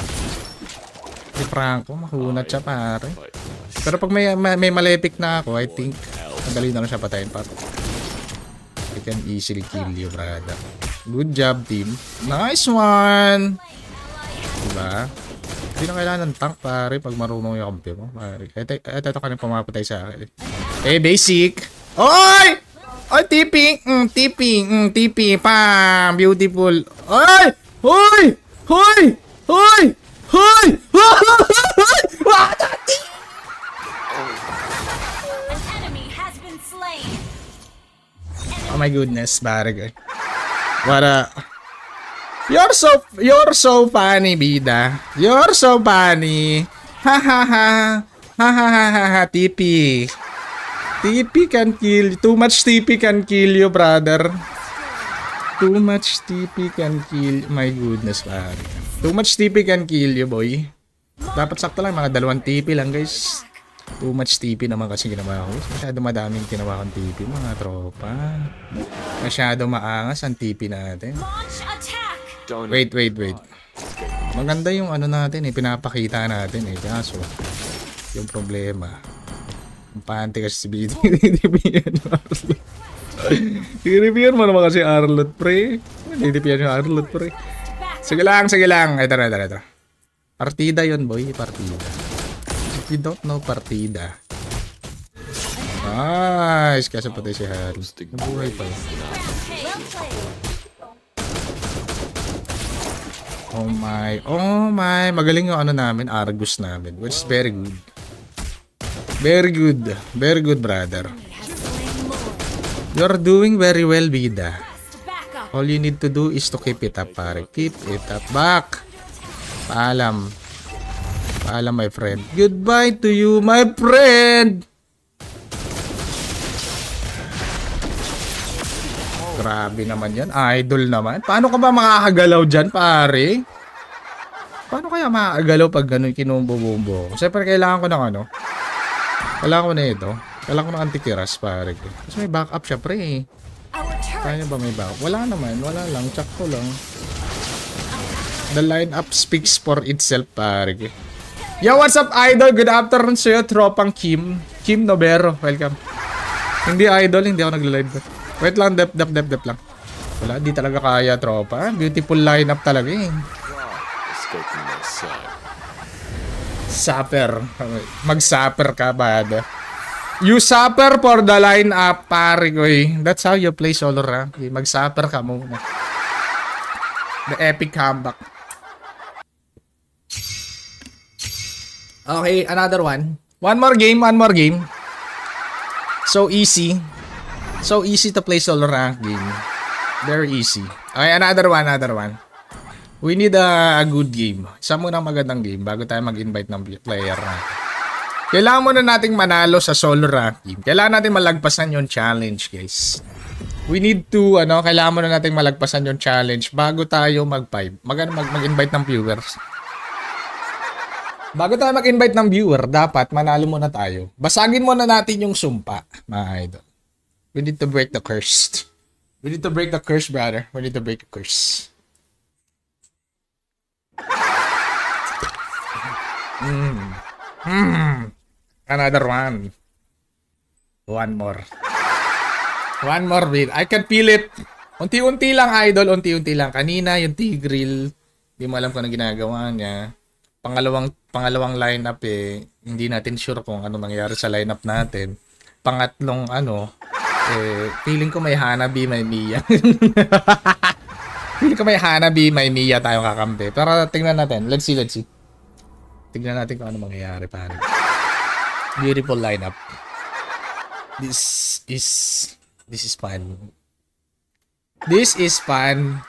Franco. Mahunat siya, pare. Pero pag may Malefic na ako, I think, madali na lang siya patayin, pare. I can easily kill you, brother. Good job, team. Nice one! Diba? Hindi na kailangan ng tank, pare, pag marunong yung kampi mo, pare. Ito ka na pumapatay sa akin. Basic! Oy! Oy, TP! TP! Pam! Beautiful! Oy! Hoy! An enemy has been slain. Oh my goodness, pare. What a... You're so funny, bida. You're so funny. Ha. TP. TP can kill. Too much TP can kill you, brother. Too much TP can kill. My goodness, pare. Too much TP can kill you, boy. Dapat sakto lang, mga 2 TP lang, guys. Too much TP naman kasi ginawa ko. Masyado madaming ginawa kong TP, mga tropa. Masyado maangas ang TP natin. Launch attack. Wait. Maganda yung ano natin pinapakita natin kaso yung problema. Ang panty kasi si BD. Dinipian mo naman kasi Arlot, pre. Dinipian yung Arlot, pre. Sige lang. Ito. Partida yun, boy. Partida. If you don't know partida. Nice. Kasi patay si Harry. Nabuhay pa yun. Oh my. Magaling yung ano namin, Argus namin. Which is very good. Very good, brother. You're doing very well, bida. All you need to do is to keep it up, pare. Keep it up. Back. Paalam, my friend. Goodbye to you, my friend. Grabe naman yan. Idol naman. Paano ka ba makakagalaw dyan, pare? Paano kaya makakagalaw pag gano'n kinumbo-bumbo? Siyempre, kailangan ko ng ano. Kailangan ko na ito. Kailangan ko ng antikiras, pare. Kasi may backup siya, pre. Kaya ba may backup? Wala naman. Wala lang. Check ko lang. The lineup speaks for itself, pare. Yo, what's up, idol? Good afternoon sa'yo, tropang Kim. Kim Novero. Welcome. Hindi idol. Hindi ako nagla-live. Wait lang, dep lang. Wala, di talaga kaya, tropa. Beautiful lineup talaga Supper. Mag-supper ka, bada. You supper for the lineup, pare ko That's how you play solo rank. Mag-supper ka muna. The epic comeback. Okay, another one. One more game. So easy. So easy to play solo rank game. Very easy. Okay, another one. We need a good game. Isa muna magandang game bago tayo mag-invite ng player natin. Kailangan muna nating manalo sa solo rank game. Kailangan natin malagpasan yung challenge, guys. We need to, kailangan muna nating malagpasan yung challenge bago tayo mag-invite ng viewers. Bago tayo mag-invite ng viewer, dapat manalo muna tayo. Basagin muna natin yung sumpa, mga idol. We need to break the curse. We need to break the curse, brother. We need to break the curse. Another one. One more beat. I can feel it. Unti-unti lang, idol. Unti-unti lang. Kanina, yung Tigreal, hindi mo alam kung ano ginagawa niya. Pangalawang lineup eh, hindi natin sure kung ano nangyari sa lineup natin. Pangatlong feeling ko may Hanabi, may Mia. Feeling ko may Hanabi, may Mia tayong kakampi. Pero tingnan natin. Let's see. Tingnan natin kung ano mangyayari, pare. Beautiful lineup. This is fun. This is fun.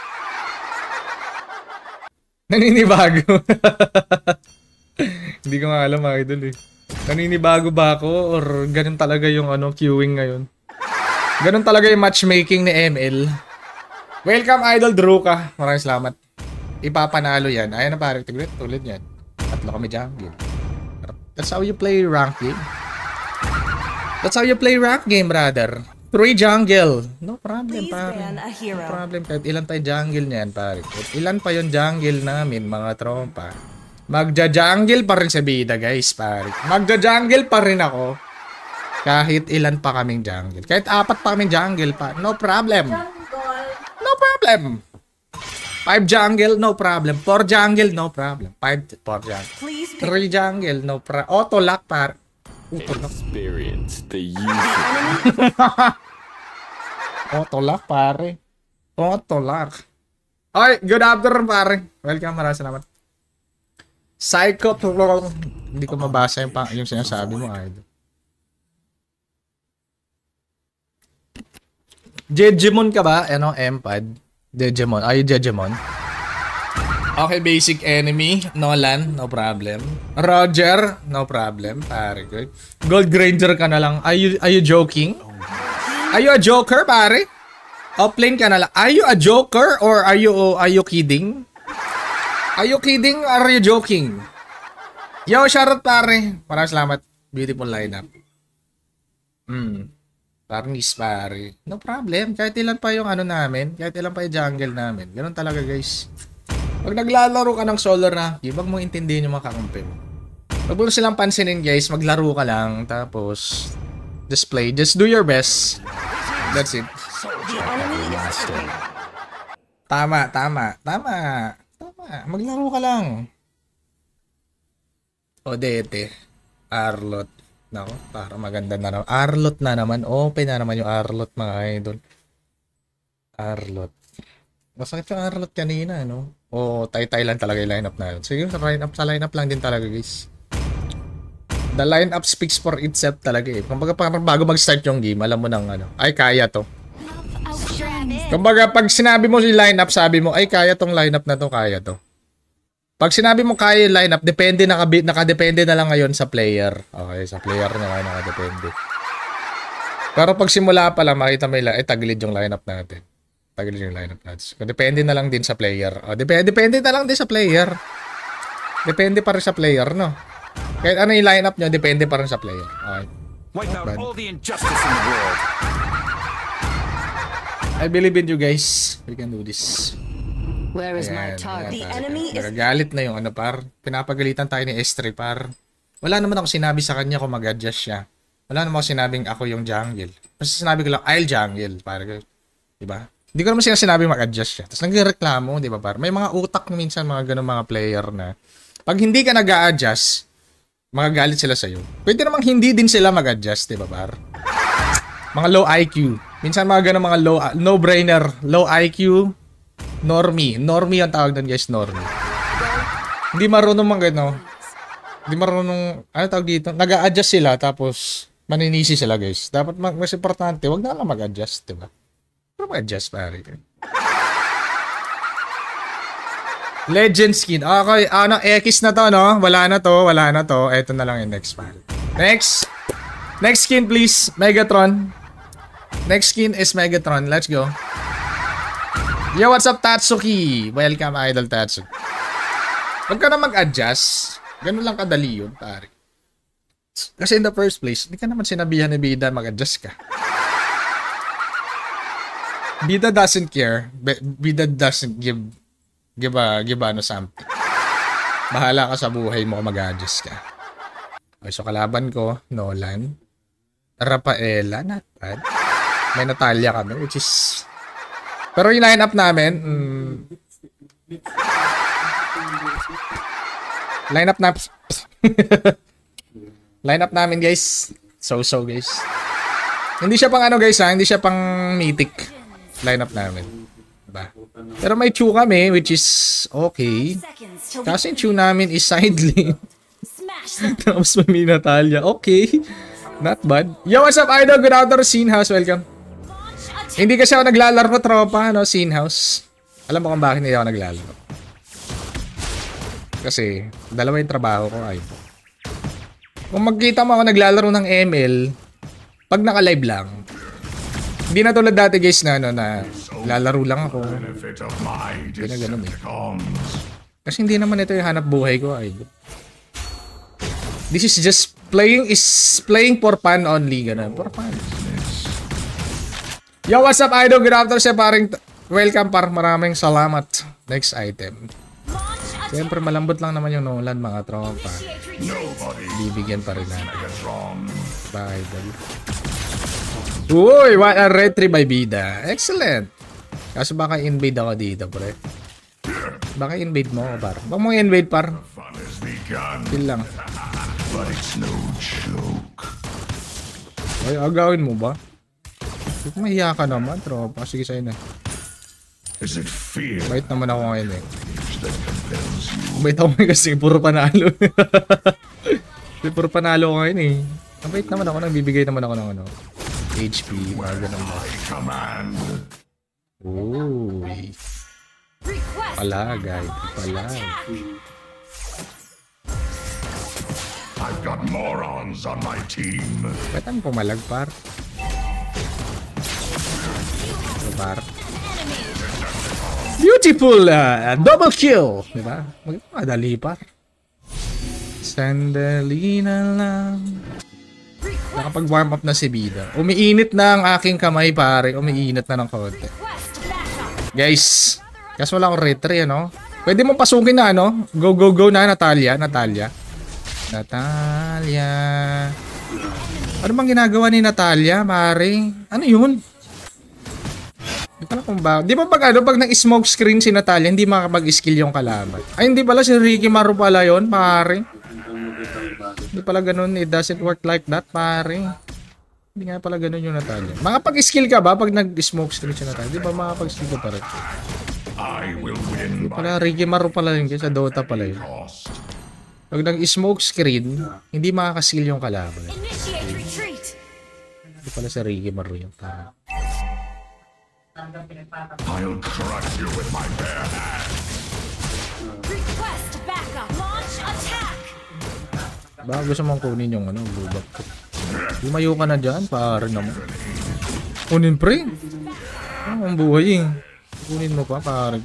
Naninibago. Hindi ko nga alam, idol eh. Naninibago ba ako or ganun talaga yung queuing ngayon? Ganun talaga yung matchmaking ni ML. Welcome, idol Druka. Maraming salamat. Ipapanalo yan. Ayan na pare, tulad yan. Tatlo kami jungle. That's how you play rank game. That's how you play rank game, brother. 3 jungle. No problem, pare. No problem. Kahit ilan tayo jungle niyan, pare. Kahit ilan pa yung jungle namin, mga tropa. Magja-jungle pa rin sa bida, guys, pare. Magja-jungle pa rin ako. Kahit ilan pa kaming jungle. Kahit 4 pa kaming jungle pa. No problem. No problem. 5 jungle, no problem. 4 jungle, no problem. 4 jungle. 3 jungle, no problem. Auto lock, pare. Experience the use. Auto-lock, pare. Auto-lock. Okay, good afternoon, pare. Welcome, maraming salamat. Psycho. Hindi ko mabasa yung sinasabi mo, idol. Jejemon ka ba? Empad. Jejemon. Ay, Jejemon. Okay, basic enemy. Nolan, no problem. Roger, no problem. Pare, good. Gold Granger ka na lang. Are you joking? Are you a joker, pare? Offlane ka na lang. Are you a joker or are you kidding? Are you kidding or are you joking? Yo, shoutout, pare. Maraming salamat. Beautiful lineup. Parnis, pare. No problem. Kahit ilan pa yung namin. Kahit ilan pa yung jungle namin. Ganun talaga, guys. Pag naglalaro ka ng solo na, wag mo intindihin yung mga kakampi mo. Wag mo silang pansinin, guys. Maglaro ka lang. Tapos, just play. Just do your best. That's it. Tama. Maglaro ka lang. Odete. Arlot. Nako, para maganda na naman. Arlot na naman. Open na naman yung Arlot, mga idol. Arlot. Masakit yung Arlot kanina, no? Tay-tay lang talaga yung lineup na yun. Sige, sa lineup lang din talaga, guys. The lineup speaks for itself talaga eh. Kumbaga bago mag-start yung game, alam mo nang ay kaya to. Kumbaga pag sinabi mo si lineup, sabi mo, ay kaya tong lineup na to, kaya to. Pag sinabi mo kaya yung lineup, depende nakadepende na lang ngayon sa player. Okay, sa player na lang nakadepende. Pero pag simula pa lang, makita mo yung tagilid yung lineup natin. Depende na lang din sa player. Depende na lang din sa player. Depende pa rin sa player, no? Kahit ano yung lineup nyo, depende pa rin sa player. Okay. Wipe out all the injustice in the world. I believe in you, guys. We can do this. Where is my target? The enemy is... Nagagalit na yung par. Pinapagalitan tayo ni S3, par. Wala naman ako sinabi sa kanya kung mag-adjust siya. Wala naman ako sinabing ako yung jungle. Kasi sinabi ko lang, I'll jungle. Par. Diba? Hindi ko naman sinabi mag-adjust siya. Tapos nagreklamo, di ba, par? May mga utak minsan, mga ganun mga player na pag hindi ka nag-a-adjust, magagalit sila sa'yo. Pwede namang hindi din sila mag-adjust, di ba, par? Mga low IQ. Minsan mga ganun, mga no-brainer, low IQ, normie. Normie ang tawag doon, guys, normie. Hindi marunong hindi marunong, ano tawag dito? Nag-a-adjust sila, tapos maninisi sila, guys. Dapat mas importante, wag na lang mag-adjust, di ba? Pero mag-adjust, pare. Legend skin. Okay, X na to, no? Wala na to. Ito na lang yung next, pare. Next skin, please. Megatron. Next skin is Megatron. Let's go. Yo, what's up, Tatsuki? Welcome, Idol Tatsuki. Huwag ka na mag-adjust. Ganun lang kadali yun, pare. Kasi in the first place, hindi ka naman sinabihan ni Bida mag-adjust ka. Bida doesn't care. Bida doesn't give something. Bahala ka sa buhay mo kung mag-adjust ka. Okay, so kalaban ko, Nolan. Rafaela, not bad. May Natalia kami, which is Pero yung line-up namin, line-up namin guys, so guys. Hindi siya pang ano guys ha, hindi siya pang mythic line-up namin. Diba? Pero may Chu kami, which is okay. Kasi yung Chu namin is side lane. Tapos may Natalia. Okay. Not bad. Yo, what's up, idol? Good afternoon, Scene House. Welcome. Hindi kasi ako naglalaro tropa, no? Scene House. Alam mo kung bakit hindi ako naglalaro? Kasi, dalawa yung trabaho ko, ay. Kung magkita mo ako naglalaro ng ML, pag naka-live lang, hindi na tulad dati guys na, ano, na lalaro lang ako. Hindi na ganun eh. Kasi hindi naman ito yung hanap buhay ko, ay. This is just playing for fun only, ganun. For fun. Yo, what's up, idol? Good afternoon siya, paring. Welcome, par. Maraming salamat. Next item. Siyempre, malambot lang naman yung Nolan, mga tropa. Bibigyan pa rin natin. Bye, idol. Uy, what a retry by Bida. Excellent. Kaso baka invade ako dito, pre. Baka invade mo, par. Baka mo invade, par. Kill lang. Ay, agawin mo ba? Hindi mahiya ka naman, tropa. Sige, sa'yo na. Bait naman ako ngayon eh. Bait ako ngayon kasi puro panalo. Puro panalo ko ngayon eh. Bait naman ako, nagbibigay naman ako ng ano, HP, mga ganun ba. Uy. Palagay. I've got morons on my team. Ba't ang pumalag, par? Par. Beautiful! Double kill! Diba? Madali, par. Sandali na lang. Nakapag-warm up na si Bida. Umiinit na ang aking kamay, pare. Umiinit na ng konti. Guys, kasi wala akong retry, ano? Pwede mo pasukin na, ano? Go na, Natalia. Ano bang ginagawa ni Natalia, pare? Ano yun? Di pala kung ba... Di ba pag nag-smoke screen si Natalia, hindi makapag-skill yung kalaban? Ay, hindi pala si Ricky Maru pala yun, pare. Hindi pala ganun. It doesn't work like that, pare. Hindi nga pala ganun yung Natalia. Makapag-skill ka ba pag nag-smoke screen si Natalia? Di ba makapag-skill ka pa rin? Hindi pala Ricky Maru pala yun. Kaya sa Dota pala yun. Pag nag-smoke screen, hindi makakasil yung kalaban. Hindi pala sa Ricky Maru yung tama. I'll crush you with my bare hands. Request backup. Launch attack. Baka gusto mong kunin yung ano, bubak ko. Lumayo ka na dyan, pare naman. Kunin pre. Ang buhay eh. Kunin mo pa, pare.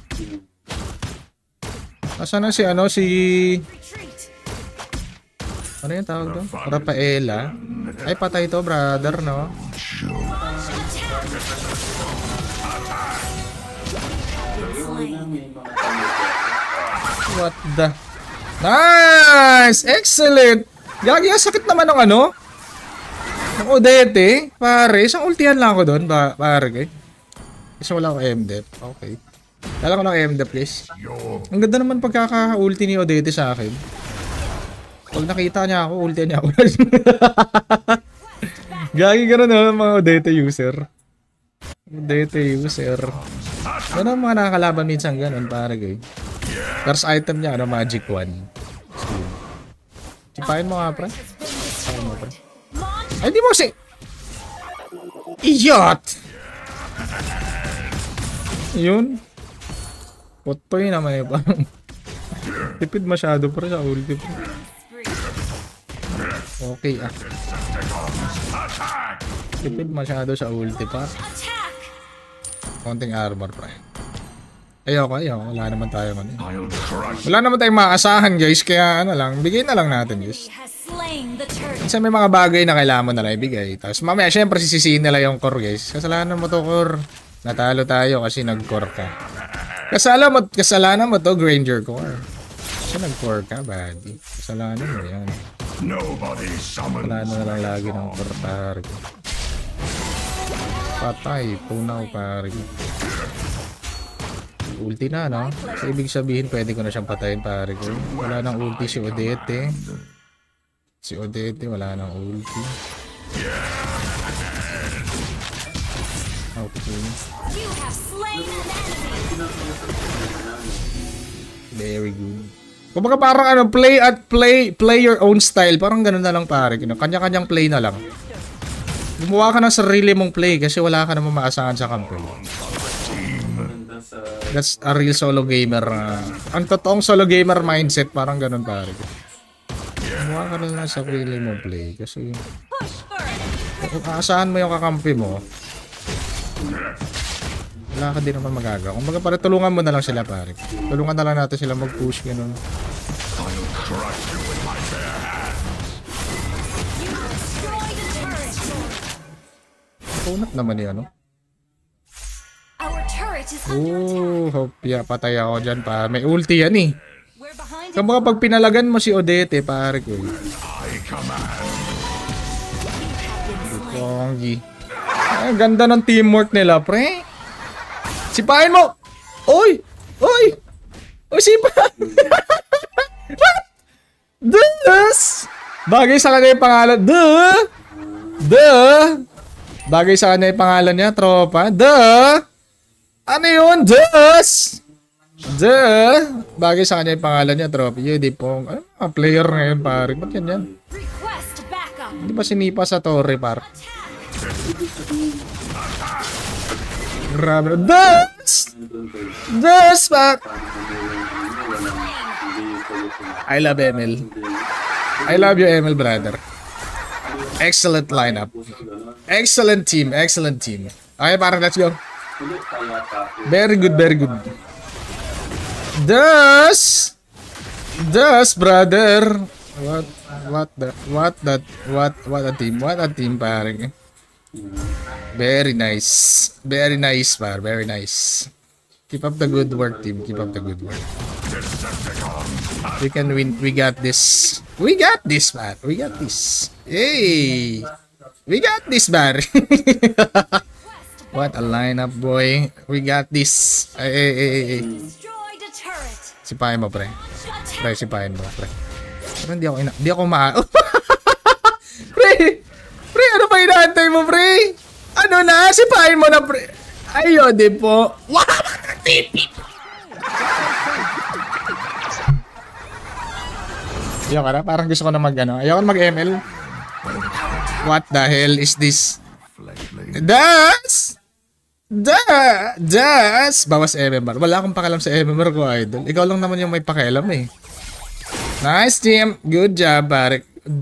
Asan na si ano, si... Ano yung tawag doon? Rafaela. Ay, patay to, brother, no? What the... Nice! Excellent! Gagi, sakit naman ng ano? Ng Odete. Pare, isang ultihan lang ako doon, pare. Kasi wala akong MDEP. Okay. Dala ko ng MDEP, please. Ang ganda naman pagkaka-ulti ni Odete sa akin. Pag nakita niya ako, ultihan niya ako. Gagi ka na mga Odete user. Odete user. Ano ang mga nakakalaban minsan ganun, pare gay. First item niya, ano, magic wand. Sipain mo nga, pre. Sipain mo, pre. Ay, di mo kasi... Idiot! Yun. Potoy naman eh, parang... Tipid masyado, pre, sa ulti, pre. Okay, ah. Tipid masyado sa ulti, pa. Konting armor, pre. Ayoko. Wala naman tayong ano. Wala naman tayong maasahan, guys. Kaya ano lang, bigay na lang natin, guys. Kasi may mga bagay na kailangan mo na lang ibigay. Tapos mamaya, syempre, sisisihin nila yung core, guys. Kasalanan mo to, core. Natalo tayo kasi nag-core ka. Kasalanan mo to, Granger core. Kasi nag-core ka, buddy. Kasalanan mo yan. Kasalanan na lang lagi ng core, pare. Patay, punaw, pare. Ulti na, no? So, ibig sabihin, pwede ko na siyang patayin, pare ko. Wala nang ulti si Odette. Si Odette, wala nang ulti. Okay. You have slain an enemy. Very good. Kumbaga parang ano, play your own style. Parang ganun na lang, pare. Kanya-kanyang play na lang. Gumawa ka ng sarili mong play kasi wala ka namang maasahan sa kampo. That's a real solo gamer. Ang totoong solo gamer mindset, parang ganun, pare. Gumawa ka na sa sarili mong play kasi kung aasahan mo yung kakampi mo, wala ka din naman magagawa. Kung baga pare, tulungan mo na lang sila, pare. Tulungan na lang natin sila mag-push, ganun. Punat naman yan, no? Hopya, patay ako dyan, pa. May ulti yan, eh. Kumbaga pag pinalagan mo si Odette, pare ko. Kongi. Ang ganda ng teamwork nila, pre. Sipahin mo! Oy! Oy! Oy, sipa! Dus! Bagay sa kanya yung pangalan. Bagay sa kanya yung pangalan niya, tropa. Ano yun? Bagay sa kanya yung pangalan niya, tropa. Yun, di pong. Ano mga player ngayon, pare? Ba't yan? Hindi ba sinipa sa torre, pare? Grabe. Pak! I love ML. I love you, ML, brother. Excellent lineup. Excellent team. Okay, parang let's go. Very good. Brother. What a team, parang. Very nice, par. Very nice. Keep up the good work, team. Keep up the good work. We can win. We got this. Man. We got this. Hey, we got this, man. What a lineup, boy. We got this. Hey. Sipahin mo, pre. Sipahin mo, pre. Pero hindi ako Pre, ano pa inaantay mo, pre? Ano na? Sipahin mo na, pre. Ayun, di po. Wow! Ayoko na. Parang gusto ko na mag-ano. Ayoko na mag-ML. What the hell is this? Bawas MMR. Wala akong pakialam sa MMR ko, idol. Ikaw lang naman yung may pakialam, eh. Nice, team. Good job, pare.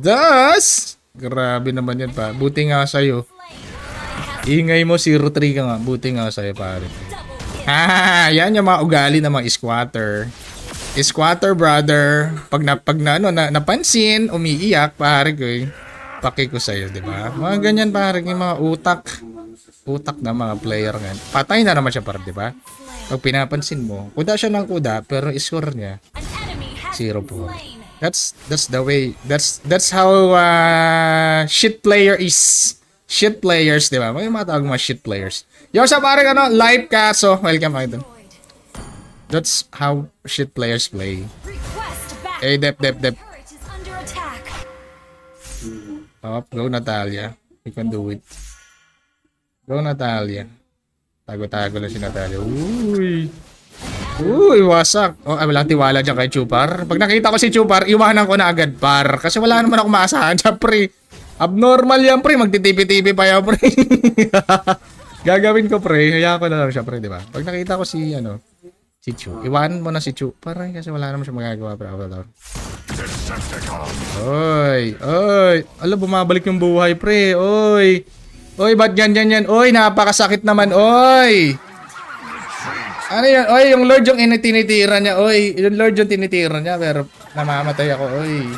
Grabe naman yan, pa. Buti nga sa'yo. Ingay mo, 0-3 ka nga. Buti nga sa'yo, pare. Yan yung mga ugali ng mga squatter. Squatter, brother. Pag napansin, umiiyak, pare ko, eh. Paki ko sa'yo, di ba? Mga ganyan, pare. Yung mga utak na mga player nga. Patay na naman siya, pare, di ba? Pag pinapansin mo, kuda siya ng kuda, pero score niya 0-4. That's the way. That's how shit player is. Shit players, di ba? May matawag mga shit players. Yo, sa parang ano, live kaso. Welcome, idol. That's how shit players play. Hey, dep. Top, go Natalia. You can do it. Go Natalia. Tago-tago lang si Natalia. Uy, wasak. Oh, walang tiwala dyan kay Chupar. Pag nakita ko si Chupar, iwanan ko na agad, par. Kasi wala naman ako maasahan siya, pre. Abnormal yan, pre. Magtitipi-tipi pa yan, pre. Gagawin ko, pre. Hayaan ko na lang siya, pre, di ba? Pag nakita ko si Chu. Iwanan mo na si Chu. Parang kasi wala naman siya magagawa, pre. Oy. Ala, bumabalik yung buhay, pre. Oy, ba't yan? Oy, napakasakit naman, oy. Ano yan? Oy, yung Lord yung tinitira niya. Oy, yung Lord yung tinitira niya. Pero namamatay ako.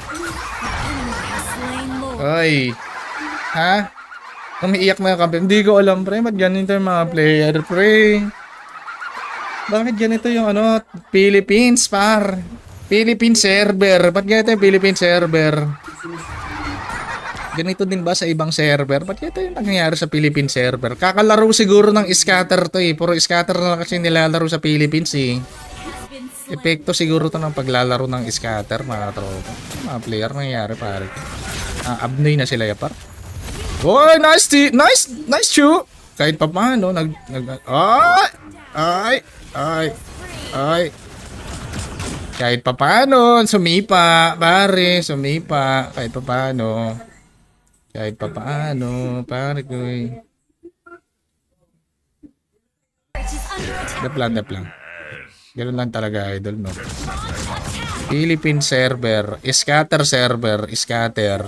Oy. Ha? Umiiyak na yung kampi. Hindi ko alam, pre. Ba't ganito yung mga player, pre? Bakit ganito yung Philippines, par? Philippine server. Ba't ganito yung Philippine server? ganito din ba sa ibang server? Ba't ito yung nangyayari sa Philippine server? Kakalaro siguro ng scatter to eh. Puro scatter na kasi nilalaro sa Philippines eh. Epekto siguro to ng paglalaro ng scatter mga tropa. Mga player nangyayari pare. Abnoy na sila yapar. Boy, nice chew. Kahit pa paano ay. Kahit pa paano sumipa, pare, sumipa kahit pa paano. Kahit pa paano, pare ko. Deplan. Ganun lang talaga, idol, no? Philippine server, scatter server, scatter,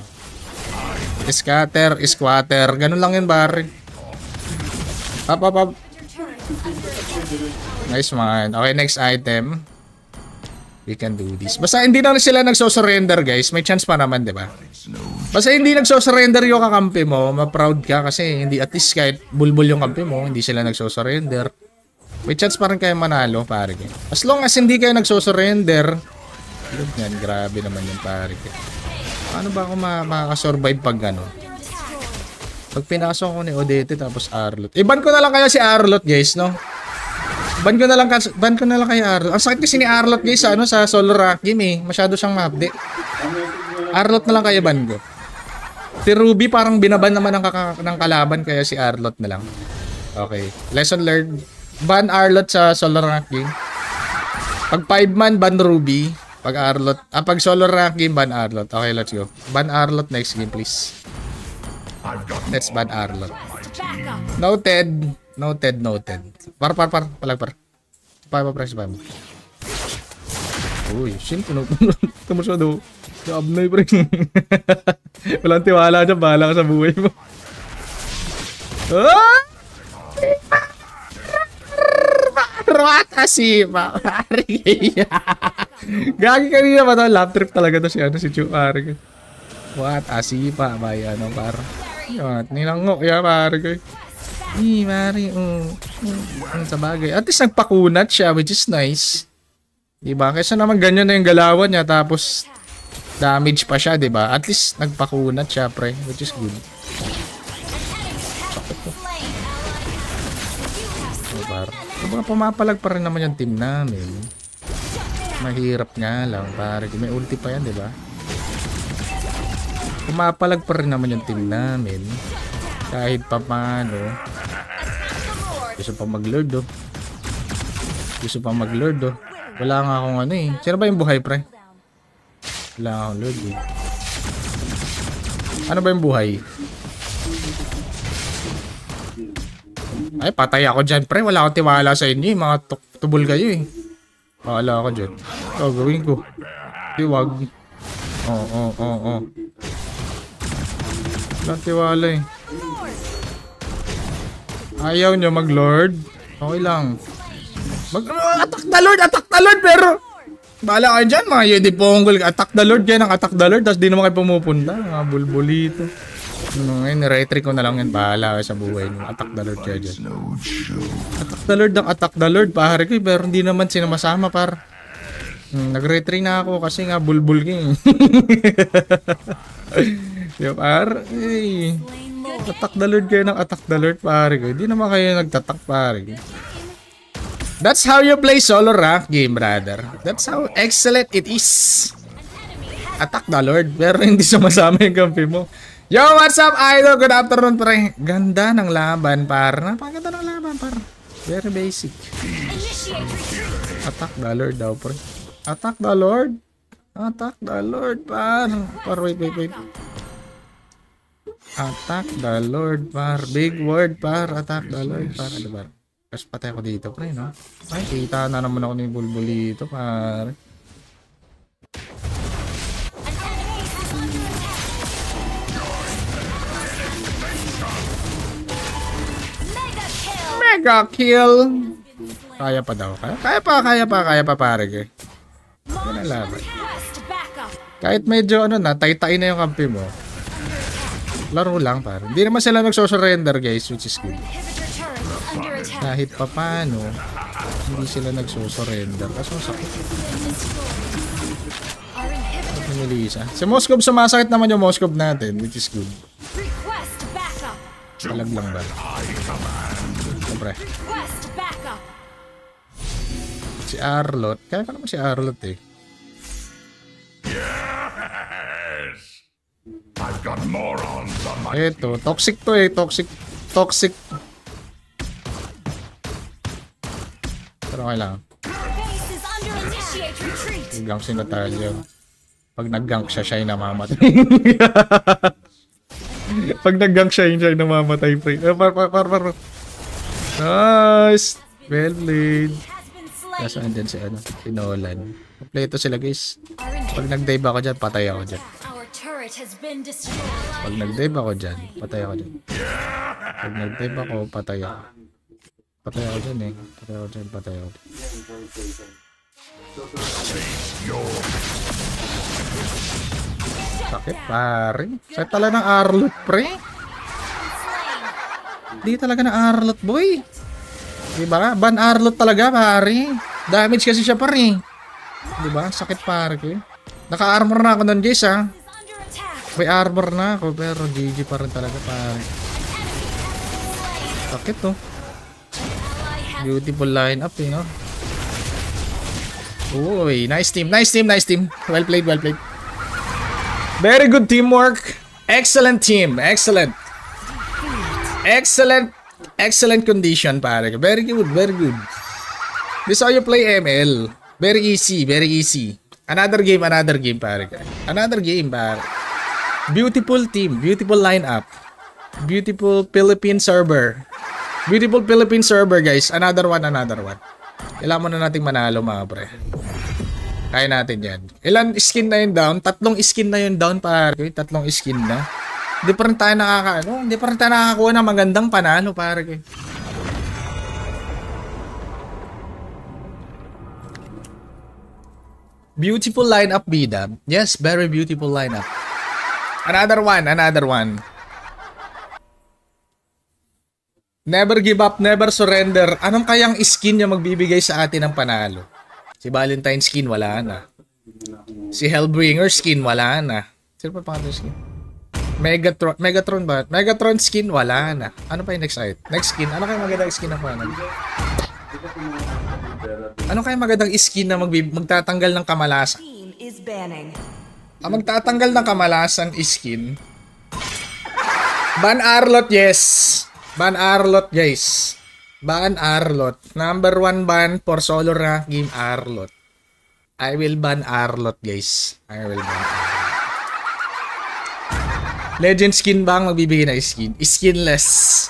squatter. Ganun lang yun, pare. Up. Nice man. Okay, next item. We can do this. Basta hindi na sila nagso-surrender, guys. May chance pa naman, di ba? Basta hindi nagso-surrender yung kakampi mo, ma-proud ka kasi hindi, at least kahit bulbul yung kampi mo, hindi sila nagso-surrender. May chance pa rin kayo manalo, pare. As long as hindi kayo nagso-surrender, yun yan, grabe naman yung pare. Paano ba ako makakasurvive pag gano'n? Pag pinasok ko ni Odette tapos Arlot. Iban ko na lang kaya si Arlot, guys, no? Ban ko na lang kay Arlot. Ang sakit kasi ni Arlot, guys, sa solo rank game eh. Masyado siyang ma-update. Arlot na lang kaya ban ko. Si Ruby parang binaban naman ng kalaban kaya si Arlot na lang. Okay. Lesson learned. Ban Arlot sa solo rank game. Pag 5 man, ban Ruby. Pag solo rank game, ban Arlot. Okay, let's go. Ban Arlot next game, please. Let's ban Arlot. Noted. Palagpar. Press. Uy, shin, puno. Tamasado. Abnoy, pre. Walang tiwala dyan. Bahala ka sa buhay mo. Rata si Gagi kanina ba ito? Lap trip talaga to si Chu, pare. What? Asipa. Bayano, par. Nilango. Pare. Mari, sa bagay. At least nagpakunat siya, which is nice. Diba? Kaysa naman ganyan na yung galawan niya, tapos damage pa siya, diba? At least nagpakunat siya, pre, which is good. Diba, pumapalag pa rin naman yung team namin. Mahirap nga lang, pare. May ulti pa yan, diba? Pumapalag pa rin naman yung team namin. Kahit pa paano. Gusto pa mag-lord, Wala nga akong ano eh. Sino ba yung buhay, pre? Wala nga akong lord eh. Ano ba yung buhay? Ay, patay ako dyan, pre. Wala akong tiwala sa inyo eh. Mga tubol kayo eh. Wala ako dyan. Gawin ko. Wag. Oo. Wala tiwala eh. Ayaw nyo mag-lord? Okay lang. Attack the lord, pero bahala kayo dyan, mga Yodiponggol. Attack the lord, yan ang attack the lord, tapos di naman kayo pumupunta. Mga bulbulito. Ngayon, retry ko na lang yan. Bahala kayo sa buhay nyo. Attack the lord kayo dyan. Attack the lord, pare ko. Pero hindi naman sinamasama, par. Nag-retry na ako kasi nga bulbul king. Yo, par. Hey. Attack the lord kayo ng attack the lord, pare ko. Hindi naman kayo nagtatak, pare ko. That's how you play solo rank game, brother. That's how excellent it is. Attack the lord, pero hindi sumasama yung kampi mo. Yo, what's up, idol? Good afternoon, pre. Ganda ng laban, par. Napakaganda ng laban, par. Very basic. Attack the lord daw, pre. Attack the lord. Attack the lord, par. Par, wait. Attack the lord, par. Big word, par. Attack the lord, par. Ano ba? Tapos patay ako dito, pre, no? Ay, kita na naman ako ng bulbulito, par. Mega kill. Kaya pa daw. Kaya pa, pare. Yan ang laban. Kahit medyo ano na, tay-tay na yung kampi mo. Laro lang, pare. Hindi naman sila nagso-surrender, guys, which is good. Kahit pa paano, hindi sila nagso-surrender. Kaso sakit. Melissa. Si Moskov sumasakit naman yung Moskov natin, which is good. Request backup. Palag lang ba? Siyempre. Request backup. Si Arlot. Kaya ka naman si Arlot eh. Yes! I've got morons on my Eto, toxic to eh. Toxic. Toxic. Pero okay lang. Our base is under initiate retreat. Gang si Natalia. Pag nag-gank siya, siya yung namamatay. Pag nag-gank siya yung namamatay. Par. Nice! Well played. Has been slain. Nasaan din si ano? Si Nolan. Kompleto sila guys. Pag nag-dive ako dyan, patay ako dyan. Our turret has been destroyed. Pag nag-dive ako dyan, patay ako dyan. Pag nag-dive ako, patay ako. Patay ako dyan eh. Patay ako dyan, patay ako dyan. Sakit pare. Sakit talaga ng Arlot pre. Di talaga ng Arlot boy. Diba? Ban Arlot talaga pare. Damage kasi siya pare. Diba? Sakit pare ko. Naka-armor na ako nun guys ha. Is under attack. May armor na ako pero GG pa rin talaga pare. Sakit to. Ally has Beautiful lineup eh no. Uy, nice team, nice team, nice team. Well played, well played. Very good teamwork. Excellent team, excellent. Excellent, excellent condition pare. Very good, very good. This is how you play ML. Very easy, very easy. Another game pare. Another game pare. Beautiful team, beautiful lineup. Beautiful Philippine server. Beautiful Philippine server guys. Another one, another one. Kailangan mo na nating manalo mga pre. Kaya natin yan. Ilan skin na yun down? 3 skin na yun down pare. 3 skin na. Hindi pa rin tayo hindi pa rin tayo nakakakuha ng magandang panalo pare. Beautiful lineup Bida. Yes, very beautiful lineup. Another one, another one. Never give up, never surrender. Anong kayang skin niya magbibigay sa atin ng panalo? Si Valentine skin, wala na. Si Hellbringer skin, wala na. Sino pa pangalan skin? Megatron ba? Megatron skin, wala na. Ano pa yung next item? Next skin, ano kayang magandang skin na pangalan? Ano kayang magandang skin na magtatanggal ng kamalasan? Team is banning. Ang magtatanggal ng kamalasan skin. Ban Arlot, yes. Ban Arlot, guys. Ban Arlot. Number 1 ban for solo rank game Arlot. I will ban Arlot, guys. I will ban Arlot. Legend skin ba ang magbibigay na skin? Skinless.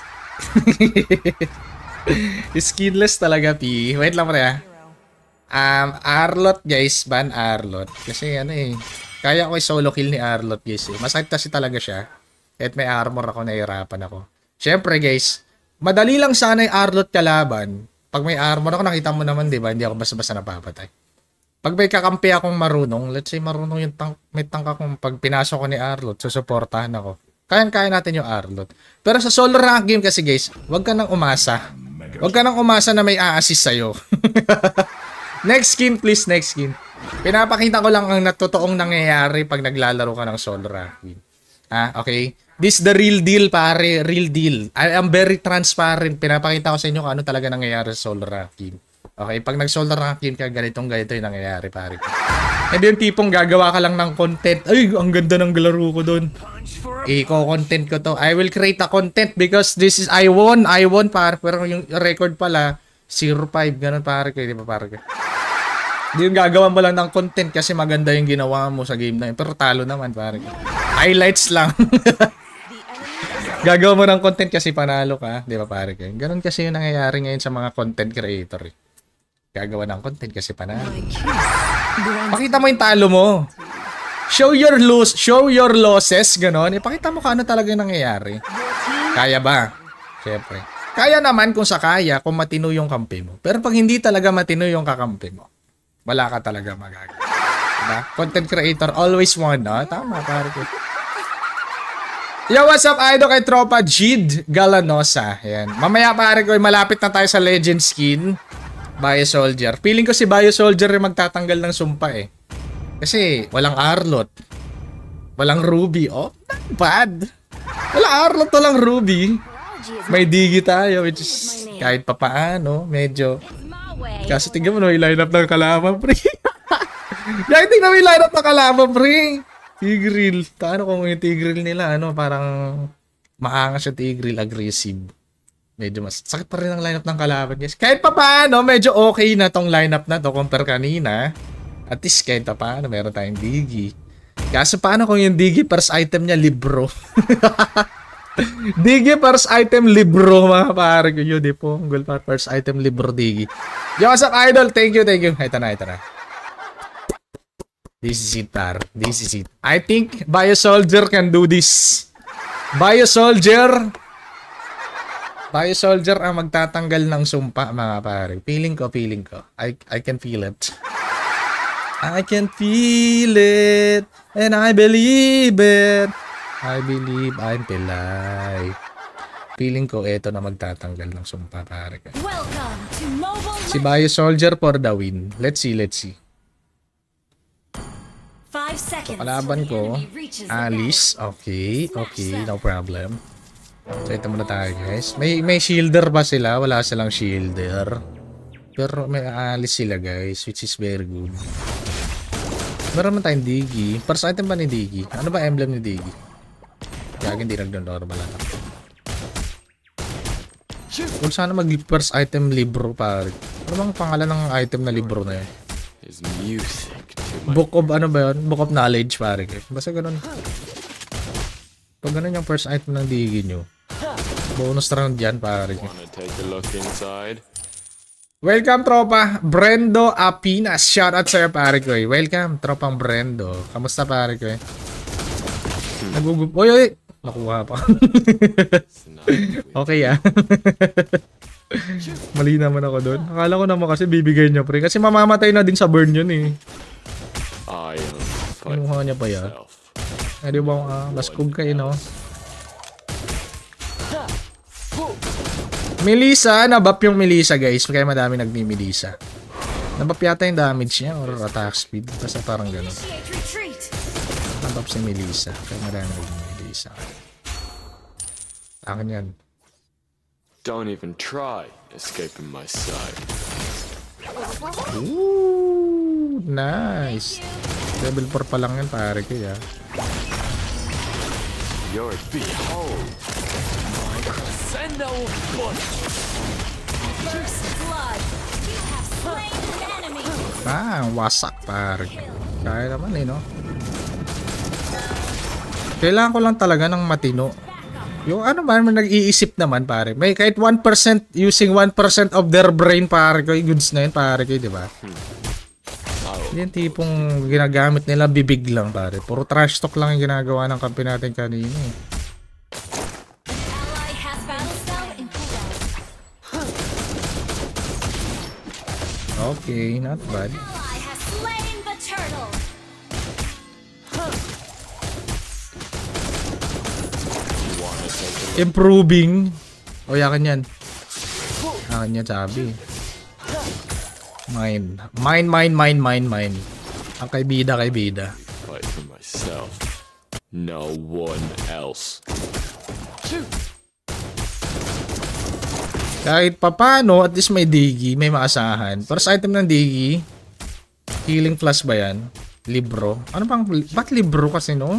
Skinless talaga, P. Wait lang pre, Arlot, guys. Ban Arlot. Kasi ano eh. Kaya ko solo kill ni Arlot, guys. Masakit kasi talaga siya. At may armor ako, nahihirapan ako. Siyempre guys, madali lang sana yung Arlot kalaban. Pag may armor ako, nakita mo naman, di ba? Hindi ako basta-basta napapatay. Pag may kakampi akong marunong, let's say marunong yung may tank akong pag pinasok ko ni Arlot, susuportahan ako. Kayang-kaya natin yung Arlot. Pero sa solo rank game kasi guys, wag ka nang umasa. Wag ka nang umasa na may a-assist sa'yo. Next skin please, next skin. Pinapakita ko lang ang totoong nangyayari pag naglalaro ka ng solo rank game. Okay? This is the real deal, pare. Real deal. I am very transparent. Pinapakita ko sa inyo kung ano talaga nangyayari sa solo rank game. Okay? Pag nag-solo rank game ka, ganito yung nangyayari, pare. Hindi yung tipong gagawa ka lang ng content. Ay, ang ganda ng laro ko doon. Content ko to. I will create a content because this is, I won, pare. Pero yung record pala, 0-5. Ganun, pare ko. Di ba, pare ko? Hindi yung gagawa mo lang ng content kasi maganda yung ginawa mo sa game na yun. Pero talo naman, pare ko. Highlights lang. Gagawa mo ng content kasi panalo ka, di ba pare ko? Ganun kasi yung nangyayari ngayon sa mga content creator. Gagawa ng content kasi panalo. Pakita mo yung talo mo. Show your losses, gano'n. Ipakita mo kung ano talaga yung nangyayari. Kaya ba? Siyempre. Kaya naman kung sa kaya, kung matino yung kampi mo. Pero pag hindi talaga matino yung kakampi mo, wala ka talaga magagawa. Diba? Content creator always won, no? Tama, pare ko. Yo, what's up, idol kay Tropa Jid Galanosa. Ayan. Mamaya, pare ko, malapit na tayo sa legend skin. Bio Soldier. Feeling ko si Bio Soldier yung magtatanggal ng sumpa eh. Kasi walang Arlot. Walang Ruby. Oh, not bad. Walang Arlot, walang Ruby. May Digi tayo, which is kahit papaano, medyo... Kasi tingnan mo no, yung lineup ng kalaban, pre. Kahit tingnan mo yung lineup ng kalaban, pre. Tigreal. Taano kung yung Tigreal nila, ano, parang maangas yung Tigreal, aggressive. Medyo mas sakit pa rin ang lineup ng kalaban, guys. Kahit papaano, medyo okay na tong lineup na to compare kanina. At least kahit papaano, meron tayong Digi. Kaso paano kung yung Digi first item niya, libro? Digi first item, libro, mga pare ko. Yun, di po. First item, libro, Digi. Yo, what's up, idol? Thank you, thank you. Ito na, ito na. This is it, par. This is it. I think Biosoldier can do this. Biosoldier ang magtatanggal ng sumpa, mga pare. Feeling ko. I can feel it. I can feel it. And I believe it. I believe I'm Pilay. Feeling ko ito na magtatanggal ng sumpa, pare. Welcome to Mobile Si Biosoldier for the win. Let's see. 5 seconds. Kalaban ko, Enemy reaches the Alice. Okay, no problem. So ito muna tayo, guys. May shielder ba sila? Wala silang shielder. Pero may Alice sila, guys, which is very good. Meron naman tayong Digi. First item ba ni Digi? Ano ba emblem ni Digi? Kaya hindi nag-normal lang. Kung sana mag-first item libro, pare. Ano bang pangalan ng item na libro na yun? Book of ano ba yun? Book of knowledge, pare. Basta ganun. Pag ganun yung first item ng Digi nyo, bonus round yan, pare. Welcome, tropa. Brendo Apinas. Shoutout sa'yo, pare ko. Welcome, tropang Brendo. Kamusta, pare ko? Nagugup. Oy. Nakuha pa. Okay, ah. Mali naman ako doon. Akala ko naman kasi bibigay niya, pre. Kasi mamamatay na din sa burn yun, eh. Kinuha niya pa yan. Eh, di ba, baskog kayo, no? Melissa, nabap yung Melissa, guys. Kaya madami nagmi-Melissa. Nabap yata yung damage niya or attack speed. Basta parang gano'n. Nabap si Melissa. Kaya madami nagmi-Melissa. Akin yan. Don't even try escaping my sight. Ooh, nice. Level 4 pa lang yan, pare ko, ya. You're behold. My crescendo push. First blood. You have slain an enemy. Wasak, pare. Kaya naman, eh, no? Kailangan ko lang talaga ng matino. Yung ano ba, nag-iisip naman, pare. May kahit 1% using 1% of their brain, pare ko. Goods na yun, pare ko, di ba? Yung tipong ginagamit nila, bibig lang, pare. Puro trash talk lang yung ginagawa ng kampi natin kanina, eh. Okay, not bad. Improving. O, yakin yan. Yakin yan, sabi. Mine. Ang kaibida. Fight for myself. No one else. Kahit papano, at least may Digi, may maasahan. First item ng Digi, healing flash ba yan? Libro. Ano bang, ba't libro kasi, no?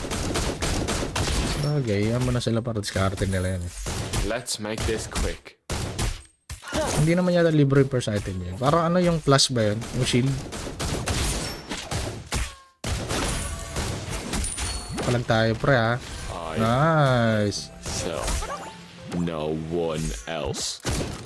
Bagay, yan mo na sila para discardin nila yan. Let's make this quick. Hindi naman yata libro yung first item yan. Parang ano yung flash ba yan? Yung shield. Palag tayo, pre, ha? Nice. So, no one else.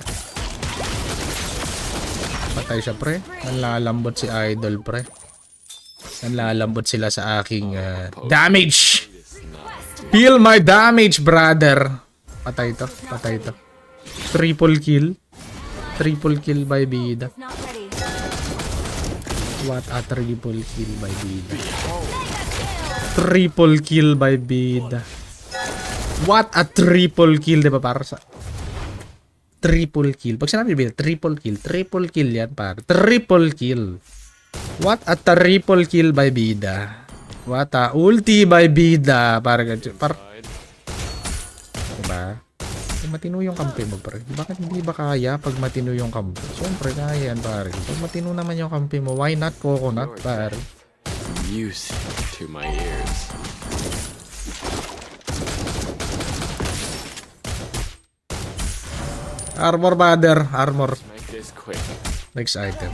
Patay siya, pre. Nanlalambot si Idol, pre. Nanlalambot sila sa aking damage. Feel my damage, brother. Patay to. Triple kill by Bida. What a triple kill by Bida. Triple kill by Bida. What a triple kill, diba, para sa triple kill. Pag sinabi Bida, triple kill yan, para triple kill. What a triple kill by Bida. What a ulti by Bida. Diba? Matino yung kampi mo, pare. Bakit hindi ba kaya pag matino yung kampi? Siyempre, kaya yan, pare. Pag matino naman yung kampi mo, why not coconut, pare? Music to my ears. Armor, brother. Armor. Make this quick. Next item.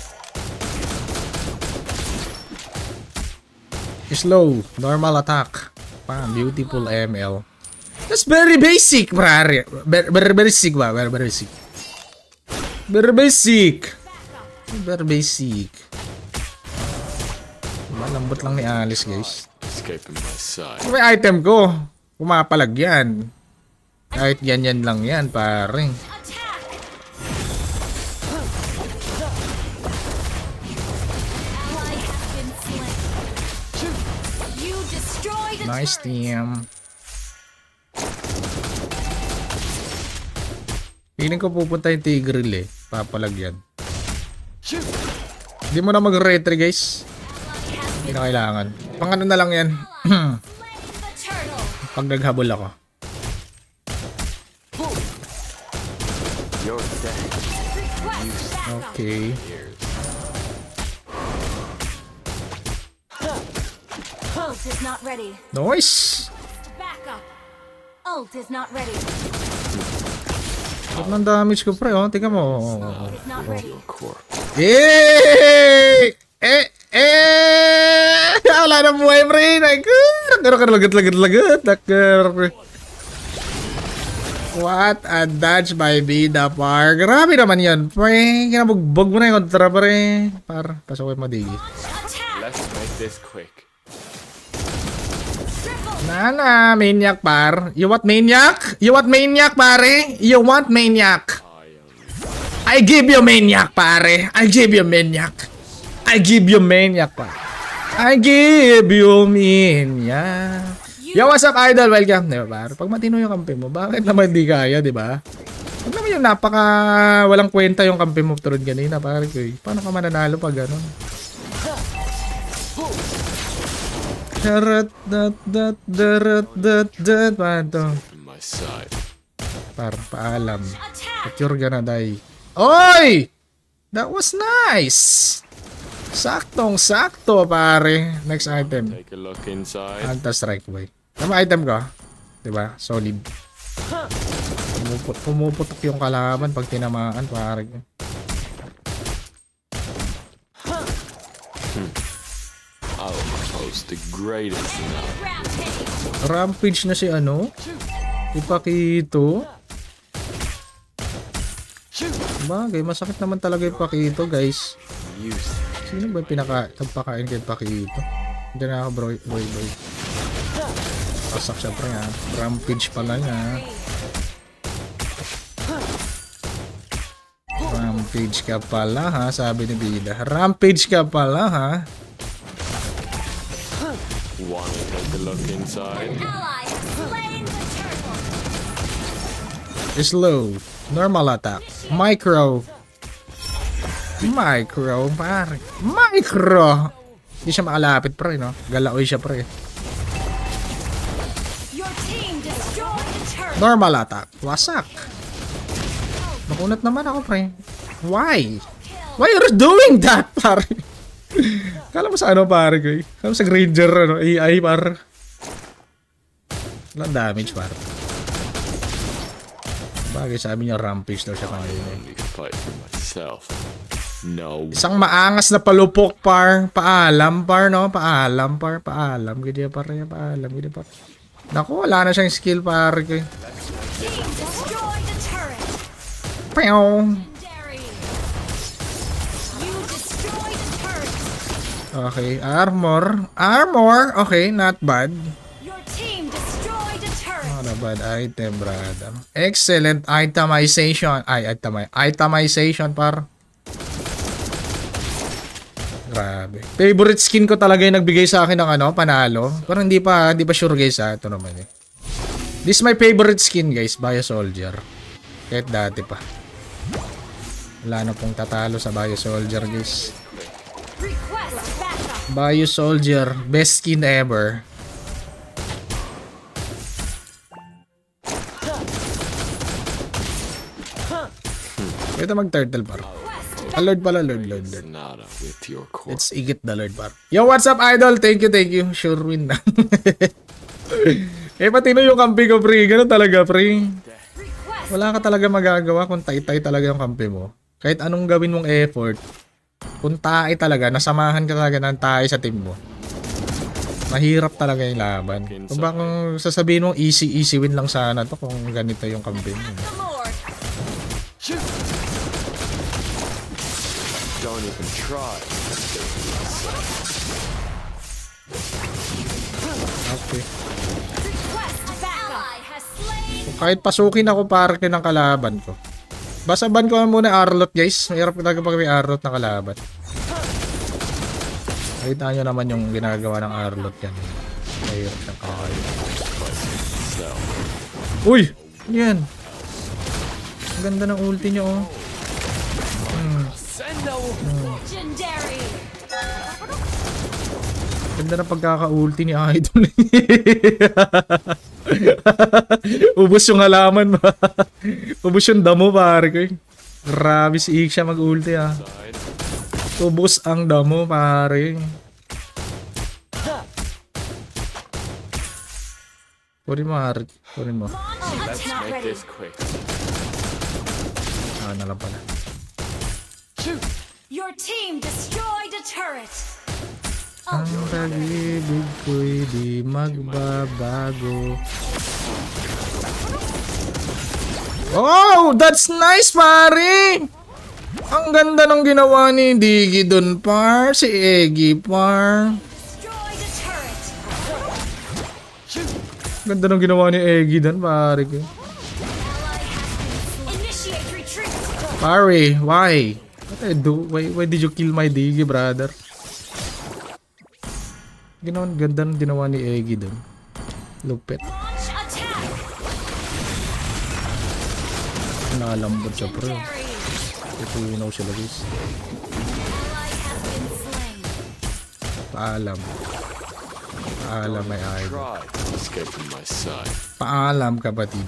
Slow. Normal attack. Beautiful ML. That's very basic, pare. Very basic ba? Very basic. Very basic. Very basic. Malambot lang ni Alice, guys. Escaping my side. May item ko. Pumapalag yan. Kahit ganyan lang yan, pare. Nice team. Feeling ko pupunta yung Tigreal eh. Papalagyan. Hindi mo na mag-retry, guys. Hindi na kailangan. Pang ano na lang yan. Pag naghabol ako. Okay. Ult is not ready. Nice! Back up. Ult is not ready. Ba't ng damage ko, pre? Oh, tingnan mo. Ult is not ready. Wala na buhay, pre. Lagat. What a dodge by Bida, par. Grabe naman yan, pre. Kinabugbog mo na yung kontra, pre. Par, pasukin mo, Digi. Let's make this quick. Nana, maniac, par. You want maniac? You want maniac, pare? You want maniac? I give you maniac, pare. I give you maniac. I give you maniac, pare. I give you maniac. Yo, what's up, idol? Welcome. Diba, pare? Pag matino yung kampi mo, bakit naman di kaya, diba? Pag naman yung napaka walang kwenta yung kampi mo tulad ganina, pare. Paano ka mananalo pag gano'n? Paano to? Paalam. But you're gonna die. Oy! That was nice! Saktong-sakto, pare. Next item. Take a look inside. Anti-strike boy. Tama item ko. Diba? Solid. Pumuputok yung kalaban pag tinamaan, pare. I'll post the greatest now. Rampage na si ano? Ipakito. Bagay, masakit naman talaga Ipakito, guys. Sino ba yung nagpakain kay Ipakito? Hindi na ako, boy. Pasak siya, pre, ha. Rampage pala niya. Rampage ka pala, ha, sabi ni Bida. Rampage ka pala, ha. Wanna take a look inside? Slow. Normal attack. Micro, pare. Micro. Hindi siya makalapit, pre, no? Galaoy siya, pre. Normal attack. Wasak. Nakunat naman ako, pre. Why? Why are you doing that, pare? Kala mo sa ano, pare, ko? Kala mo sa Granger, ano? AI, pare. Walang damage, pare. Bagay, sabi niya rampage daw siya kanina. No. Isang maangas na palupok, par. Paalam, par, no? Paalam. Gidi pare, paalam. Naku, wala na siyang skill, par. Pew. Okay, armor. Okay, not bad. Not a bad item, brother. Excellent itemization. Itemization, par. Grabe. Favorite skin ko talaga yung nagbigay sa akin ng ano, panalo. Pero hindi pa sure, guys, ha. Ito naman eh. This is my favorite skin, guys, Bio Soldier. Kahit dati pa. Wala na pong tatalo sa Bio Soldier, guys. Bio Soldier, best skin ever. Ito mag-turtle par. Lord pala, Lord. Sonata with your core. Let's igit the Lord par. Yo, what's up, idol? Thank you. Sure win na. Pati na yung kampi ko, pre. Ganun talaga, pre. Wala ka talaga magagawa kung tay-tay talaga yung kampi mo. Kahit anong gawin mong effort, kung tae talaga, nasamahan ka talaga ng tae sa team mo, mahirap talaga yung laban. Kung ba kung sasabihin mong easy win lang sana to kung ganito yung kampi mo. Don't even try. Okay. Kahit pasukin ako parke ng kalaban ko. Basta ban ko muna Arlot, guys. Mahirap talaga pag may Arlot na kalaban. Nakita nyo naman yung ginagawa ng Arlot yan. Mahirap siyang kakain. Uy! Yan! Ang ganda ng ulti nyo, oh. Legendary. Ganda na pagkaka-ulti ni Idol. Ubus yung halaman. Ubus yung damo, pare ko. Grabe si Iksha mag-ulti, ah. Ubus ang damo, pare. Kunin mo, Harit. Kunin mo. Let's make this quick. Na lang pala. Your team destroyed a turret. Ang pag-ibig ko'y di magbabago. Oh, that's nice, pare! Ang ganda ng ginawa ni Diggy dun, par. Si Eggy, par. Destroyed a turret. Ganda ng ginawa ni Eggy dun, pare. Initiate retreat. Pare, why? What I do? Why did you kill my Diggy, brother? Ganda ng ginawa ni Eggy dun. Lupit. Launch attack. Nakalambot siya, bro. Legendary. Ito yun sila, guys. Ally has been slain. Paalam. Paalam, may idol. Try to escape from my side. Paalam, kapatid.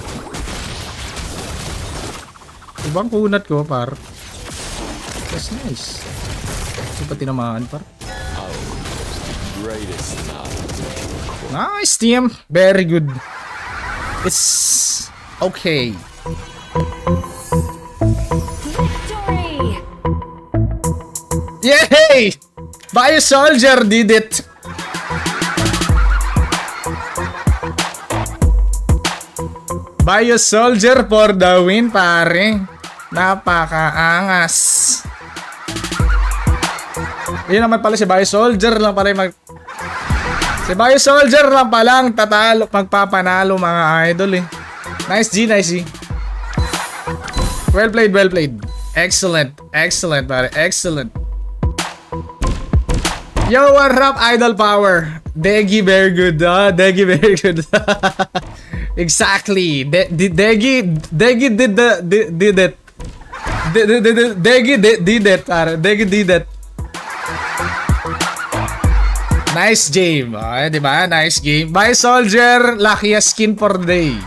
Ibang kunat ko, par. That's nice. Ito pa tinamaan, par. Greatest Sonata with your core. Nice, team. Very good. It's okay. Victory. Yay! Bio Soldier did it. Bio Soldier for the win, pare. Napakaangas. Yun naman pala si Bio Soldier lang pala yung si Bio Soldier lang palang tatalo, magpapanalo mga idol, eh. Nice G, nice G. Well played, well played. Excellent, excellent, pare. Excellent. Yo, what up, Idol Power? Deggy, very good. Deggy, very good. Exactly. Deggy did it. Deggy did it, pare. Deggy did it. Nice game. Okay, di ba? Nice game. Bye, Soldier. Luckiest skin for the day.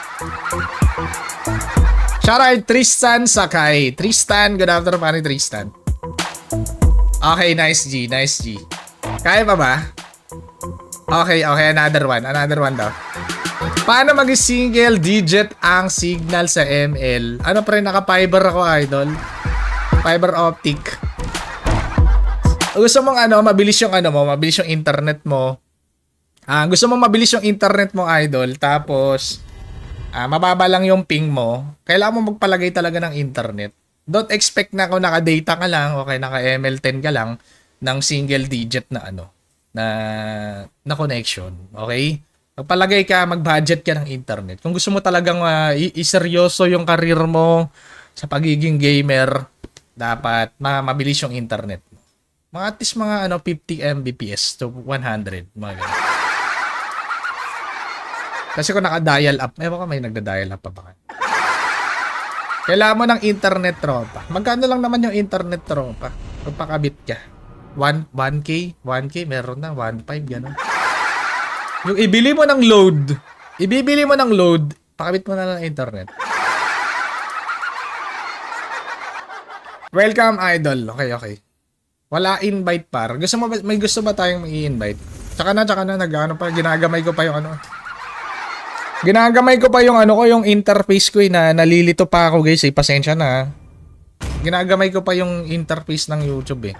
Shout out Tristan Sakai. Tristan, good afternoon, pare Tristan. Okay, nice G. Nice G. Kaya pa ba? Okay, okay. Another one. Another one daw. Paano mag-single digit ang signal sa ML? Ano pa rin, naka-fiber ako, idol. Fiber optic. Gusto mong ano, mabilis yung ano mo, mabilis yung internet mo. Gusto mong mabilis yung internet mo, idol. Tapos, mababa lang yung ping mo. Kailangan mo magpalagay talaga ng internet. Don't expect na kung naka-data ka lang, okay, naka-ML10 ka lang, ng single digit na ano, na connection. Okay? Magpalagay ka, mag-budget ka ng internet. Kung gusto mo talagang iseryoso yung career mo sa pagiging gamer, dapat mabilis yung internet. Mga at least mga ano 50 Mbps to 100, mga ganun. Kasi kung naka-dial up, baka may nagda-dial up pa ba? Kailangan mo ng internet, tropa. Magkano lang naman yung internet, tropa? Pagpakabit ka. 1K, meron na 1.5 gano'n. Yung ibili mo ng load, ibibili mo ng load, pakabit mo na ng internet. Welcome, idol. Okay. Wala invite par. May gusto ba tayong i-invite? Tsaka na, nag-ano pa, ginagamay ko pa yung ano. Ginagamay ko pa yung ano ko, yung interface ko na nalilito pa ako guys eh. Pasensya na. Ginagamay ko pa yung interface ng YouTube eh.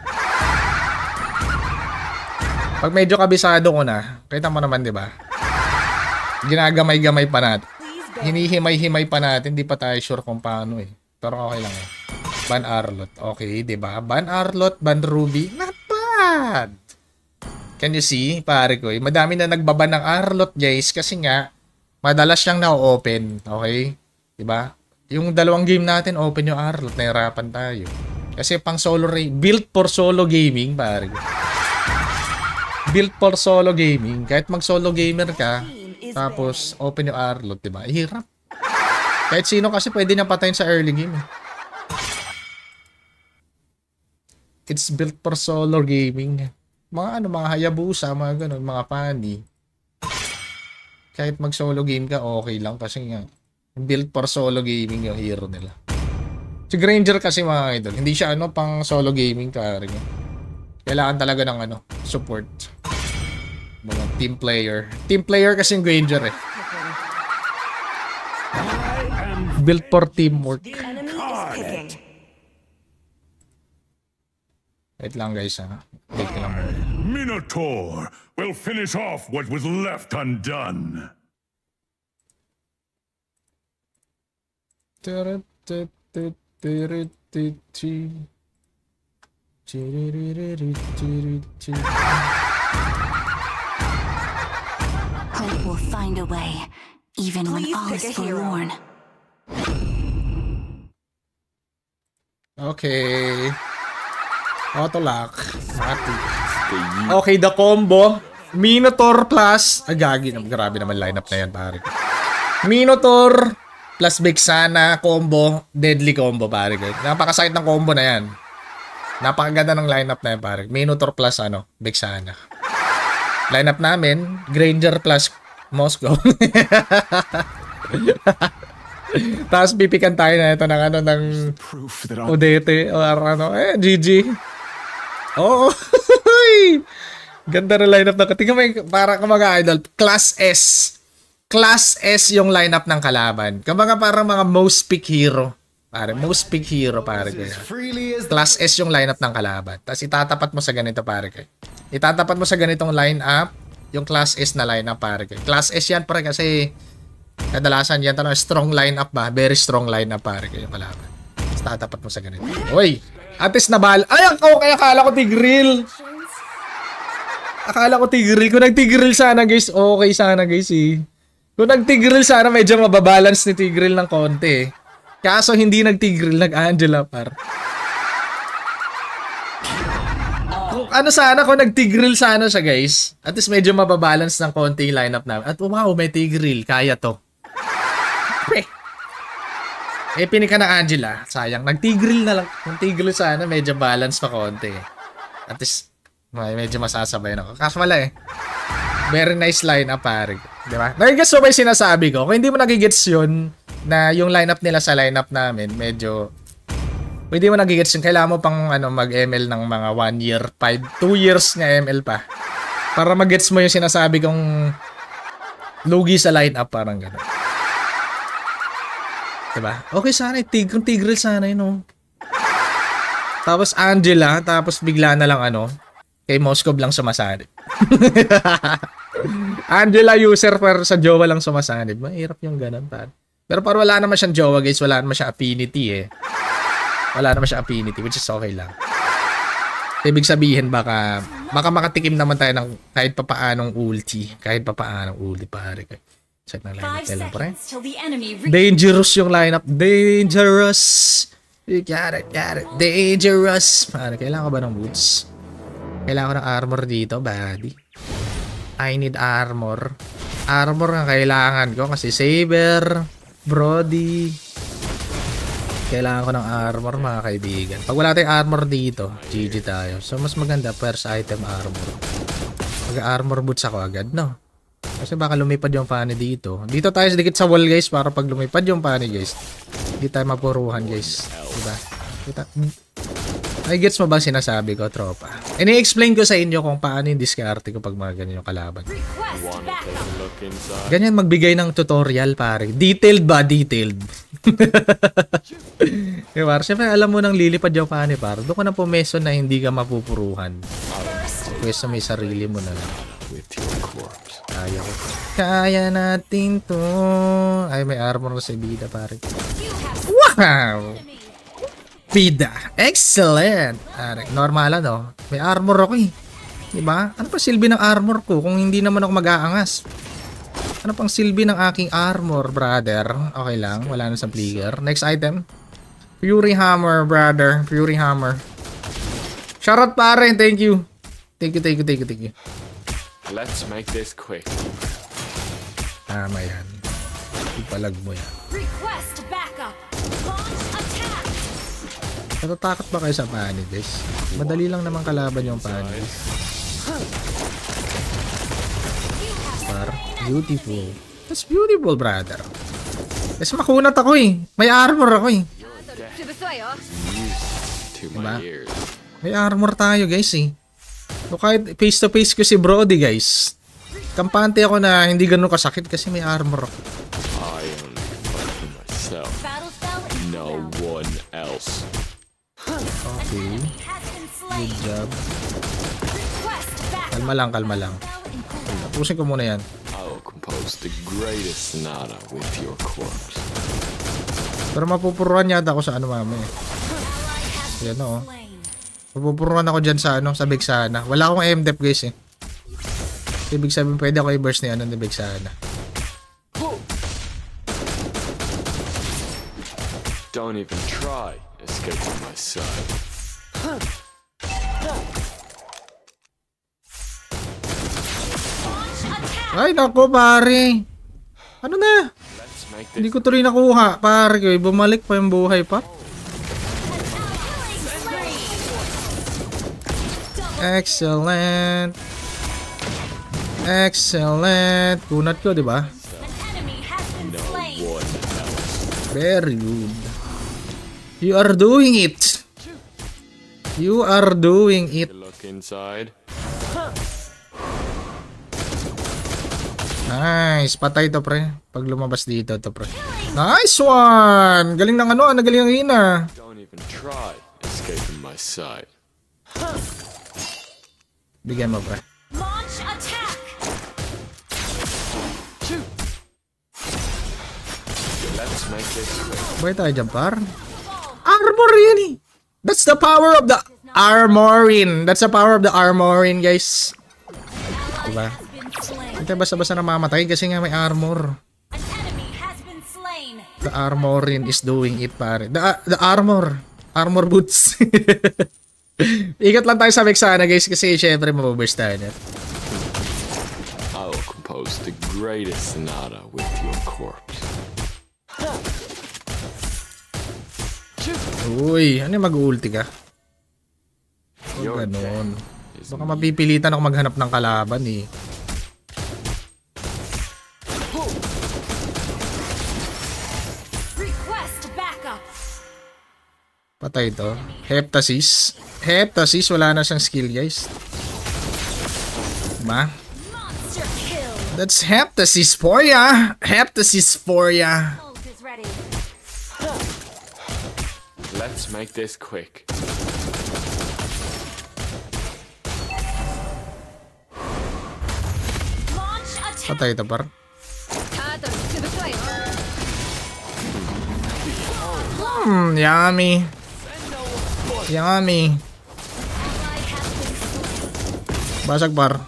Pag medyo kabisado ko na, kita mo naman 'di ba? Ginagamay-gamay pa natin. Hinihimay-himay pa natin, hindi pa tayo sure kung paano eh. Pero okay lang eh. Ban Arlot, okay, 'di ba? Ban Arlot, Ban Ruby, not bad. Can you see, pare ko? Madami na nagbaban ng Arlot, guys, kasi nga madalas siyang na-open, okay? 'Di ba? Yung dalawang game natin, open yung Arlot, nahirapan tayo. Kasi pang solo built for solo gaming, pare ko. Built for solo gaming. Kahit mag-solo gamer ka, tapos open yung Arlot, diba? Hirap. Kahit sino kasi pwede niya patayin sa early game. It's built for solo gaming. Mga Hayabusa, mga ganun, mga Fanny. Kahit mag-solo game ka, okay lang. Kasi nga, built for solo gaming yung hero nila. Si Granger kasi mga idol, hindi siya pang solo gaming ka rin. Kailangan talaga ng support. Mga team player. Team player kasi yung Granger eh. Built for teamwork. Wait lang guys ha. Wait lang muna. Minotaur will finish off what was left undone. Hope will find a way, even when all is forlorn. Okay. Autolock. Okay, the combo. Minotaur plus... Gagi. Grabe naman lineup na yan, pare. Minotaur plus Vexana combo. Deadly combo, pare. Napakasakit ng combo na yan. Napakaganda ng lineup na yan, pare. Minotaur plus Vexana. Lineup namin, Granger plus Moscow. Tapos pipikan tayo na ito ng Odete or GG. Oo. Ganda na lineup na. Tingnan mo para mga idol, Class S. Class S yung lineup ng kalaban. Kumbaga parang mga most pick hero. Pare, most pick hero, pare. Class S yung lineup ng kalaban. Tapos itatapat mo sa ganito, pare. Itatapat mo sa ganitong lineup, yung Class S na lineup, pare. Class S yan, pare, kasi kadalasan yan, strong lineup ba? Very strong lineup, pare, yung kalaban. Tapos tatapat mo sa ganito. Uy! Atis na bal. Ay, akala ko Tigreal. Akala ko Tigreal. Kung nag-Tigreal sana, guys, okay sana, guys, eh. Kung nag-Tigreal sana, medyo mababalance ni Tigreal ng konti, eh. Kaso hindi nag-Tigreal, nag-Angela, par. Kung sana, kung nag-Tigreal sana siya, guys, at least medyo mababalance ng konti yung lineup namin. At wow, may Tigreal, kaya to. Pinika ng Angela, sayang. Nag-Tigreal na lang. Kung Tigreal sana, medyo balance pa konti. At least, medyo masasabay na ako. Kaso wala eh. Very nice lineup, pare. Diba? Nagigets mo ba yung sinasabi ko? Kung hindi mo nagigets yun, na yung lineup nila sa lineup namin, medyo... Hindi mo nagigets yun. Kailangan mo pang mag-ML ng mga 1 year, 2 years nga ML pa. Para mag-gets mo yung sinasabi kong lugi sa lineup, parang gano'n. Diba? Okay sana, kung Tigreal sana yun, Tapos Angela, tapos bigla na lang kay Moscow lang sumasanib. Angela user pero sa jowa lang sumasanib. Mahirap yung ganun, pare. Pero parang wala naman siyang jowa, guys. Wala naman siyang affinity, eh. Wala naman siyang affinity, which is okay lang. Ibig sabihin, baka makatikim naman tayo ng kahit papaanong ulti. Kahit papaanong ulti, pare. Check na lineup nila, pare. Dangerous yung lineup. Dangerous. You got it. Dangerous. Pare, kailangan ko ba ng boots? Kailangan ko ng armor dito, buddy. I need armor. Armor ang kailangan ko kasi Saber, Brody. Kailangan ko ng armor, mga kaibigan. Pag wala tayong armor dito, GG tayo. So, mas maganda, first item armor. Mag-armor boots ako agad, no? Kasi baka lumipad yung pani dito. Dito tayo sedikit sa wall, guys, para pag lumipad yung pani, guys, hindi tayo mapuruhan, guys. Diba? Kita? Ay, gets mo ba sinasabi ko, tropa? Ini-explain ko sa inyo kung paano yung diskarte ko pag mga ganyan yung kalaban. Ganyan magbigay ng tutorial, pare. Detailed ba? Detailed. Diba? Siyempre, alam mo nang lilipad yung pani, pare. Doon ko na pumeso na hindi ka mapupuruhan. Pwesto may sarili mo na lang. Kaya ko. Kaya natin to. Ay, may armor sa Bida, pare. Wow! Bida. Excellent. Normal, no? May armor ako eh. Diba? Ano pa silbi ng armor ko kung hindi naman ako mag-aangas? Ano pang silbi ng aking armor, brother? Okay lang. Wala na sa flicker. Next item. Fury Hammer, brother. Fury Hammer. Shoutout, pare. Thank you. Thank you. Let's make this quick. Tama yan. Ipalag mo yan. Request backup. Launch attack. Natatakot ba kayo sa pani, guys? Madali lang naman kalaban yung pani. Beautiful. That's beautiful, brother. Kasi makunat ako eh. May armor ako eh. Diba? May armor tayo, guys eh. So kahit face to face ko si Brody, guys, kampante ako na hindi ganun kasakit kasi may armor ako. I only fight for myself. No one else. Okay. Good job. Kalma lang. Tapusin ko muna yan. I will compose the greatest sonata with your corpse. Pero mapupuruan yata ako sa ano mamaya. Yan o. Mapupuruan ako dyan sa ano, sa Vexana. Wala akong MDEP, guys eh. Ibig sabihin pwede ako i-burst ni ano ni Vexana. Don't even try escaping my sight. Ay, nako, pare. Ano na? Hindi ko tuloy nakuha, pare ko. Bumalik pa yung buhay pa. Excellent. Kunat ko, di ba? Very good. You are doing it. Look inside. Nice. Patay to, pre. Pag lumabas dito to, pre. Nice one. Galing ng ano. Galing ng hina. Don't even try escaping my sight. Bigyan mo, pre. Launch attack. Let's make this quick. Buhay tayo dyan, par. Armor yan eh. That's the power of the Armorin. Guys. Diba? Hindi basta-basta namamatay kasi nga may armor. The Armorin is doing it, pare. The armor. Armor boots. Ikot lang tayo sa Vexana, guys, kasi syempre mabuburst tayo net. I will compose the greatest sonata with your corpse. Uy, ano yung mag-ulti ka? Ganon. Baka mapipilitan ako maghanap ng kalaban eh. Patay to. Heptasis. Wala na siyang skill, guys. Diba? That's Heptasis for ya. Let's make this quick. Patay to, par. Yummy. Basag, par.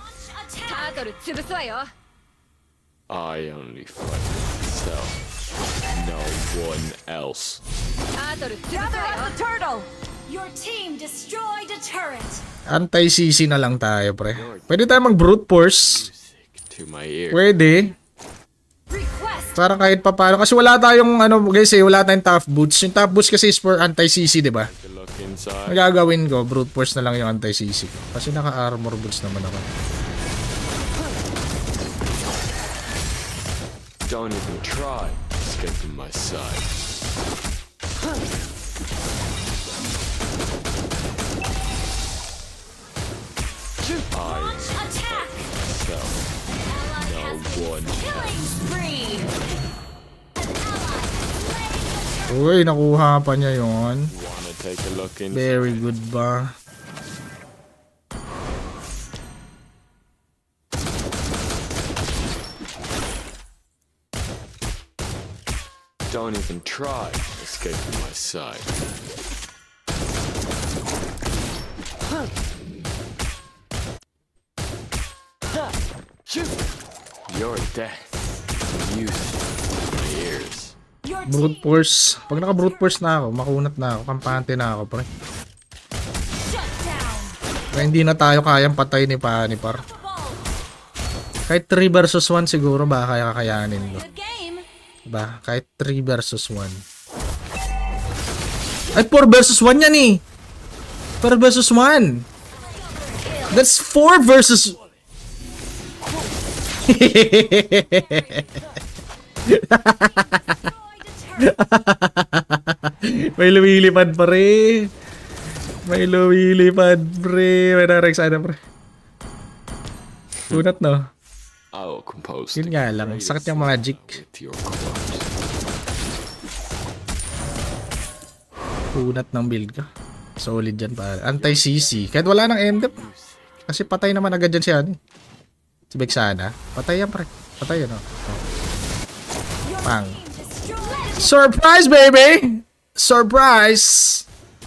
I only fight myself. No one else. Gather up the turtle. Your team destroyed a turret. Anti-CC na lang tayo, pre. Pwede tayo mag-brute force. To my ear. Pwede. Request Parang kahit pa paano. Kasi wala tayong ano guys eh. Wala tayong tough boots. Yung tough boots kasi is for anti-CC, diba? Take a look inside. Ang gagawin ko, brute force na lang yung anti-CC ko. Kasi naka-armor boots naman ako. Don't even try escaping my sight. Launch attack. So, no one. Killing spree. Uy, nakuha pa niya yun. Wanna take a look inside? Very good ba? Don't even try escaping my sight. Your death music in my ears. Your Brute team force. Pag naka-brute force na ako, makunat na ako, kampante na ako, pre. shut down. Kaya hindi na tayo kayang patay ni Panipar. Ball. Kahit 3 versus 1 siguro baka kaya kakayanin ko. Good game. Diba? Kahit 3 versus 1. Ay, 4 versus 1 yan eh. 4 versus 1. That's 4 versus... May lumilipad pa rin. May lumilipad pre. May narex sana pre. Tunat no. I will compose Yun nga lang. Sakit yung magic. with your corpse. Tunat ng build ka. Solid dyan pa. Anti-CC. Kahit wala nang end-up. Kasi patay naman agad dyan si ano. Si Vexana. Patay yan pre. Patay yan oh. Pang. Surprise baby! Surprise!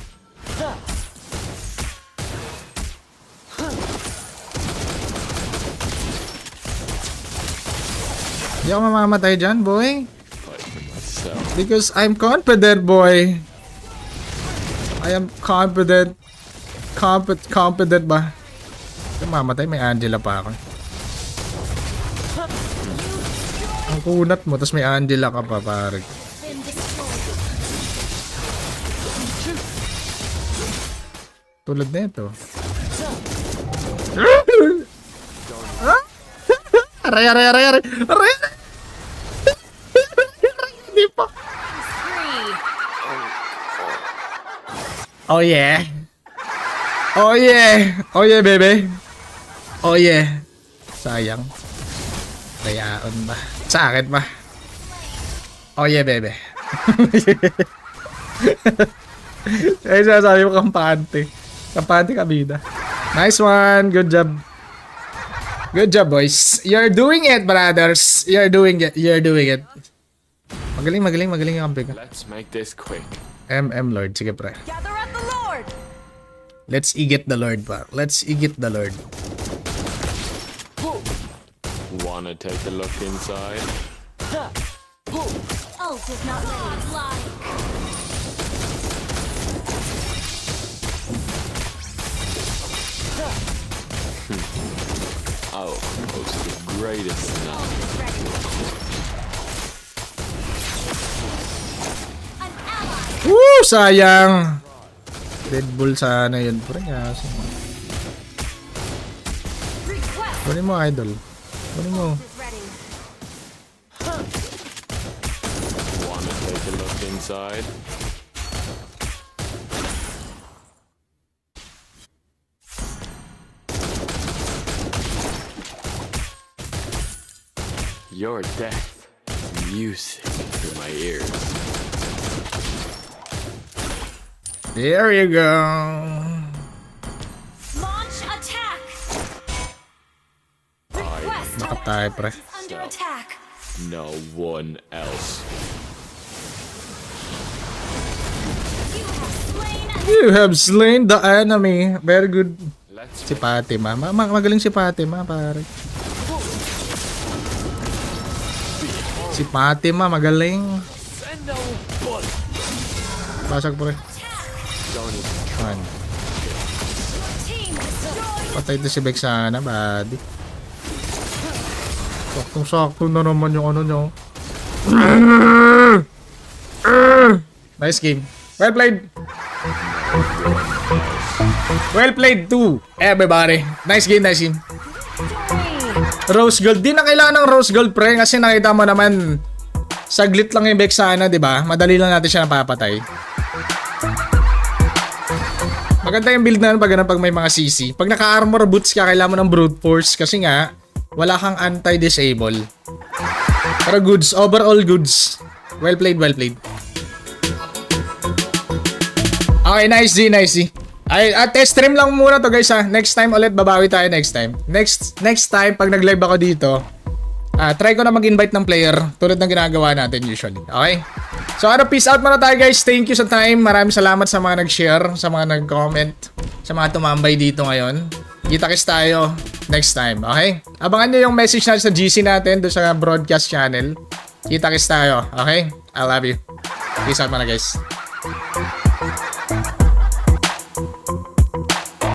Hindi ako mamamatay dyan, boy. Fight for myself. Because I'm confident, boy. I am confident. Confident ba? Kung mamatay, may Angela pa ako. Ang kunat mo, tapos may Angela ka pa, pare. Tulad na ito. Aray, aray, aray, aray. Aray! Hindi pa. Oh yeah. Oh yeah. Oh yeah, baby. Oh yeah. Sayang. Kayaon ba? Sa akin ba? Oh yeah, baby. Ay, sasabi mo kampante. Kampante kabida. Nice one. Good job. Good job, boys. You're doing it, brothers. You're doing it. You're doing it. Magaling, magaling, magaling yung kampi ka. Let's make this quick. MM Lord. Sige, pre. Gather at the Lord. Let's eget the Lord, pa. Let's eget the Lord. Wanna take a look inside? Ult is not ready. I will compose the greatest novel. An ally. Woo! Sayang! Red Bull sana yun, pre. Kaso. Request Kunin mo, idol. Kunin mo. is ready. Wanna take a look inside? Your death is music to my ears. There you go. Launch attack. Request Bakit tayo, pre? is under attack. No one else. You have slain You have slain the an enemy. Very good. Let's Si Fatima. Magaling si Fatima, pare. Si Fatima, magaling. Basag, pre. don't even Man. team destroyed. Patay na si Vexana, buddy. Saktong-sakto na naman yung ano nyo. Nice game. Well played. Well played too, everybody. Nice game, nice game. Rose Gold. Di na kailangan ng Rose Gold, pre. Kasi nakita mo naman, saglit lang yung Vexana, di ba? Madali lang natin siya napapatay. Maganda yung build na pag may mga CC. Pag naka-armor boots ka, kailangan mo ng brute force. Kasi nga, wala kang anti-disable. Pero goods. Overall goods. Well played, well played. Okay, nice G, nice G. Ay, test stream lang muna to guys ha. Next time ulit, babawi tayo next time. Next time, pag nag-live ako dito, try ko na mag-invite ng player tulad ng ginagawa natin usually. Okay? So peace out muna tayo guys. Thank you sa time. Maraming salamat sa mga nag-share, sa mga nag-comment, sa mga tumambay dito ngayon. Kita-kits tayo next time. Okay? Abangan nyo yung message natin sa GC natin doon sa broadcast channel. Kita-kits tayo. Okay? I love you. Peace out muna guys.